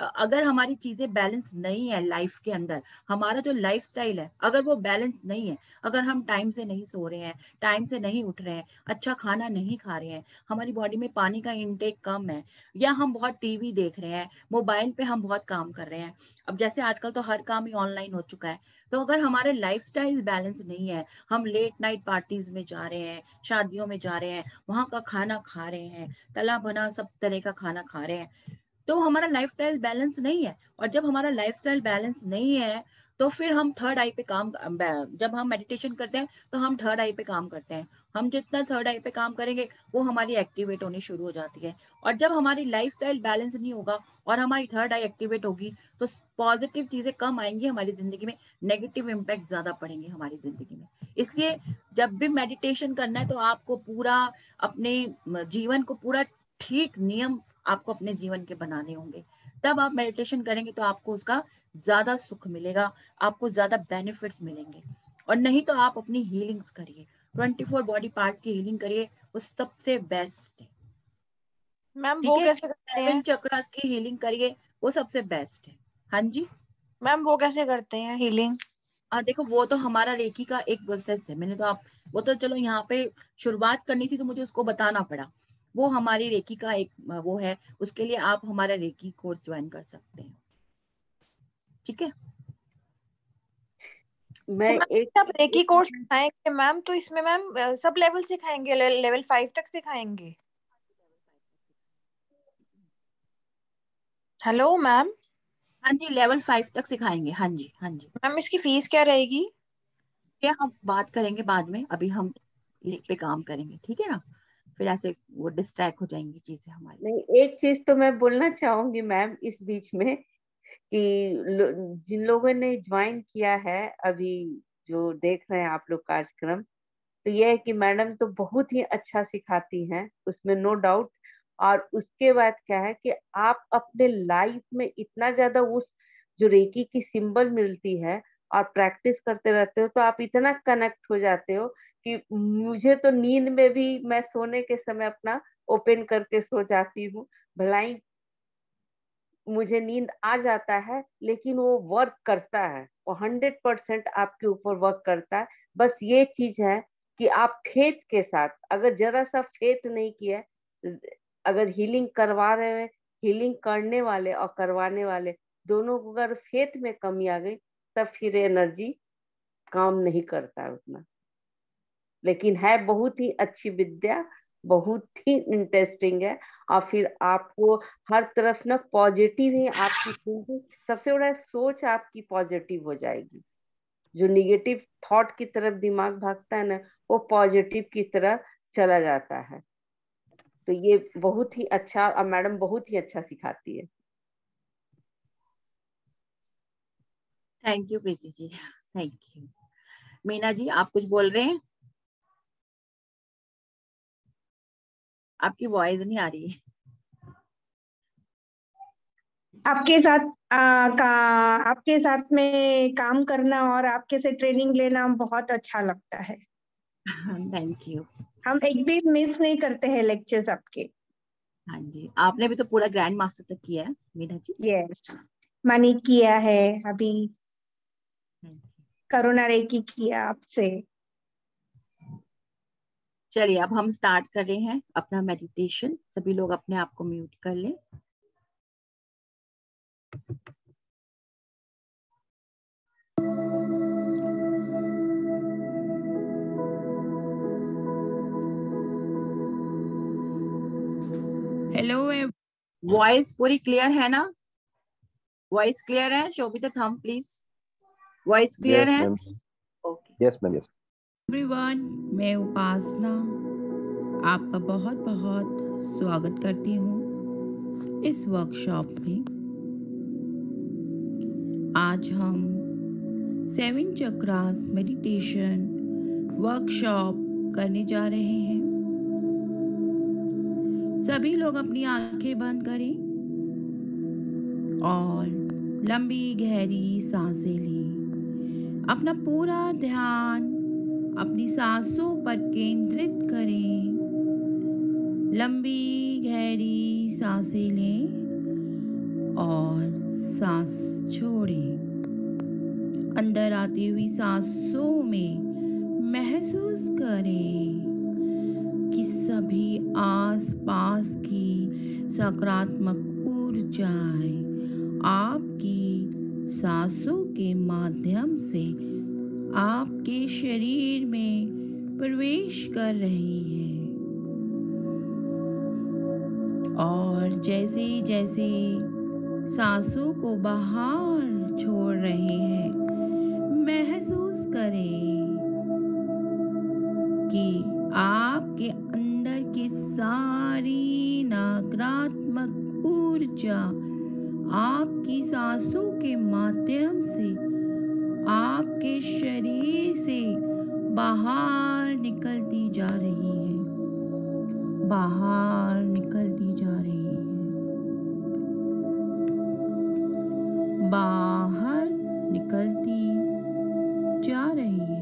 Speaker 2: अगर हमारी चीजें बैलेंस नहीं है लाइफ के अंदर, हमारा जो लाइफस्टाइल है अगर वो बैलेंस नहीं है, अगर हम टाइम से नहीं सो रहे हैं, टाइम से नहीं उठ रहे हैं, अच्छा खाना नहीं खा रहे हैं, हमारी बॉडी में पानी का इनटेक कम है, या हम बहुत टीवी देख रहे हैं, मोबाइल पे हम बहुत काम कर रहे हैं, अब जैसे आजकल तो हर काम ही ऑनलाइन हो चुका है, तो अगर हमारे लाइफस्टाइल बैलेंस नहीं है, हम लेट नाइट पार्टीज में जा रहे हैं, शादियों में जा रहे हैं, वहां का खाना खा रहे हैं, तला भना सब तरह का खाना खा रहे हैं, तो हमारा लाइफस्टाइल बैलेंस नहीं है। और जब हमारा लाइफस्टाइल बैलेंस नहीं है तो फिर हम थर्ड आई पे काम, जब हम मेडिटेशन करते हैं तो हम थर्ड आई पे काम करते हैं, हम जितना थर्ड आई पे काम करेंगे वो हमारी एक्टिवेट होनी शुरू हो जाती है। और जब हमारी लाइफस्टाइल बैलेंस नहीं होगा और हमारी थर्ड आई एक्टिवेट होगी तो पॉजिटिव चीजें कम आएंगी हमारी जिंदगी में, नेगेटिव इम्पैक्ट ज्यादा पड़ेंगे हमारी जिंदगी में। इसलिए जब भी मेडिटेशन करना है तो आपको पूरा अपने जीवन को पूरा ठीक नियम आपको अपने जीवन के बनाने होंगे, तब आप मेडिटेशन करेंगे तो आपको उसका ज्यादा सुख मिलेगा, आपको ज्यादा बेनिफिट्स मिलेंगे। और नहीं तो आप अपनी हीलिंग्स करिए, 24 बॉडी पार्ट्स की हीलिंग करिए, वो सबसे बेस्ट है।
Speaker 6: मैम
Speaker 2: ठीक
Speaker 6: वो
Speaker 2: है,
Speaker 6: कैसे करते
Speaker 2: 7
Speaker 6: हैं?
Speaker 2: चक्रास की हीलिंग करिए, वो सबसे बेस्ट है। हाँ जी
Speaker 6: मैम वो कैसे करते हैं हीलिंग?
Speaker 2: देखो वो तो हमारा रेकी का एक प्रोसेस है, मैंने तो आप वो तो चलो यहाँ पे शुरुआत करनी थी तो मुझे उसको बताना पड़ा, वो हमारी रेकी का एक वो है, उसके लिए आप हमारा रेकी कोर्स ज्वाइन कर सकते हैं। ठीक है,
Speaker 8: मैं एक
Speaker 6: आप रेकी कोर्स सिखाएंगे मैम, तो इसमें मैम सब लेवल सिखाएंगे, लेवल 5 तक सिखाएंगे? Hello ma'am.
Speaker 2: हाँ जी लेवल 5 तक सिखाएंगे, हाँ जी हाँ जी।
Speaker 6: मैम इसकी फीस क्या रहेगी?
Speaker 2: ये हम बात करेंगे बाद में, अभी हम इस
Speaker 6: ठीक
Speaker 2: पे काम करेंगे, ठीक है ना, फिर ऐसे वो डिस्ट्रैक्ट हो जाएंगी चीजें हमारी।
Speaker 8: नहीं, एक चीज तो मैं बोलना चाहूंगी मैम इस बीच में कि जिन लोगों ने ज्वाइन किया है अभी, जो देख रहे हैं आप लोग कार्यक्रम, तो यह है कि मैडम तो बहुत ही अच्छा सिखाती हैं, उसमें नो डाउट। और उसके बाद क्या है कि आप अपने लाइफ में इतना ज्यादा उस जो रेकी की सिंबल मिलती है और प्रैक्टिस करते रहते हो तो आप इतना कनेक्ट हो जाते हो कि मुझे तो नींद में भी मैं सोने के समय अपना ओपन करके सो जाती हूँ, भलाई मुझे नींद आ जाता है लेकिन वो वर्क करता है, वो 100% आपके ऊपर वर्क करता है। बस ये चीज है कि आप फेथ के साथ, अगर जरा सा फेथ नहीं किया, अगर हीलिंग करवा रहे हैं, हीलिंग करने वाले और करवाने वाले दोनों को अगर फेथ में कमी आ गई तब फिर एनर्जी काम नहीं करता है उतना। लेकिन है बहुत ही अच्छी विद्या, बहुत ही इंटरेस्टिंग है। और फिर आपको हर तरफ ना पॉजिटिव ही आपकी थिंकिंग, सबसे बड़ा सोच आपकी पॉजिटिव हो जाएगी। जो निगेटिव थॉट की तरफ दिमाग भागता है ना, वो पॉजिटिव की तरफ चला जाता है। तो ये बहुत ही अच्छा, और मैडम बहुत ही अच्छा सिखाती है।
Speaker 2: Thank you Preeti ji, thank you. Meena ji आप कुछ बोल रहे हैं, आपकी वॉइस नहीं आ रही है।
Speaker 9: आपके साथ आपके साथ में काम करना और आपके से ट्रेनिंग लेना बहुत अच्छा लगता है।
Speaker 2: Thank you.
Speaker 9: हम एक भी मिस नहीं करते हैं लेक्चर्स आपके।
Speaker 2: हाँ जी, आपने भी तो पूरा ग्रैंड मास्टर तक किया है मीना जी।
Speaker 9: यस, मनी किया है, अभी करुणा रेकी किया आपसे।
Speaker 2: चलिए अब हम स्टार्ट कर रहे हैं अपना मेडिटेशन, सभी लोग अपने आप को म्यूट कर लें।
Speaker 10: हेलो,
Speaker 2: वॉइस पूरी क्लियर है ना? वॉइस क्लियर है? Show me the thumb please. Voice clear है? Okay,
Speaker 5: yes ma'am, yes.
Speaker 10: Everyone, मैं उपासना आपका बहुत बहुत स्वागत करती हूँ इस वर्कशॉप में। आज हम 7 चक्रास मेडिटेशन वर्कशॉप करने जा रहे हैं। सभी लोग अपनी आंखें बंद करें और लंबी गहरी सांसें लें। अपना पूरा ध्यान अपनी सांसों पर केंद्रित करें। लंबी गहरी सांसें लें और सांस छोड़ें। अंदर आती हुई सांसों में महसूस करें कि सभी आसपास की सकारात्मक ऊर्जाएं आपकी सांसों के माध्यम से आपके शरीर में प्रवेश कर रही है और जैसे जैसे सांसों को बाहर छोड़ रहे हैं, महसूस करें कि आपके अंदर की सारी नकारात्मक ऊर्जा आपकी सांसों के माध्यम से आपके शरीर से बाहर निकलती जा रही है, बाहर निकलती जा रही है, बाहर निकलती जा रही है।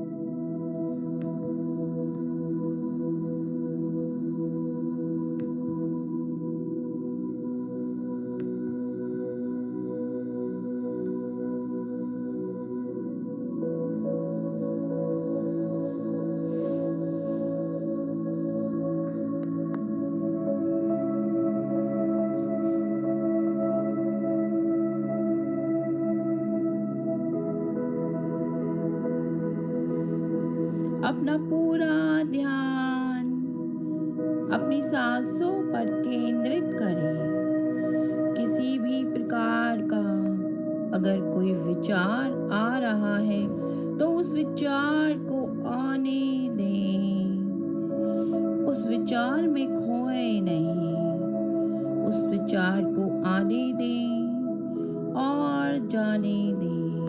Speaker 10: अपना पूरा ध्यान अपनी सांसों पर केंद्रित करें। किसी भी प्रकार का अगर कोई विचार आ रहा है तो उस विचार को आने दें, उस विचार में खोए नहीं, उस विचार को आने दें और जाने दें,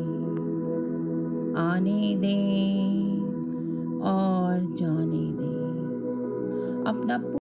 Speaker 10: आने दें और जाने दें। अपना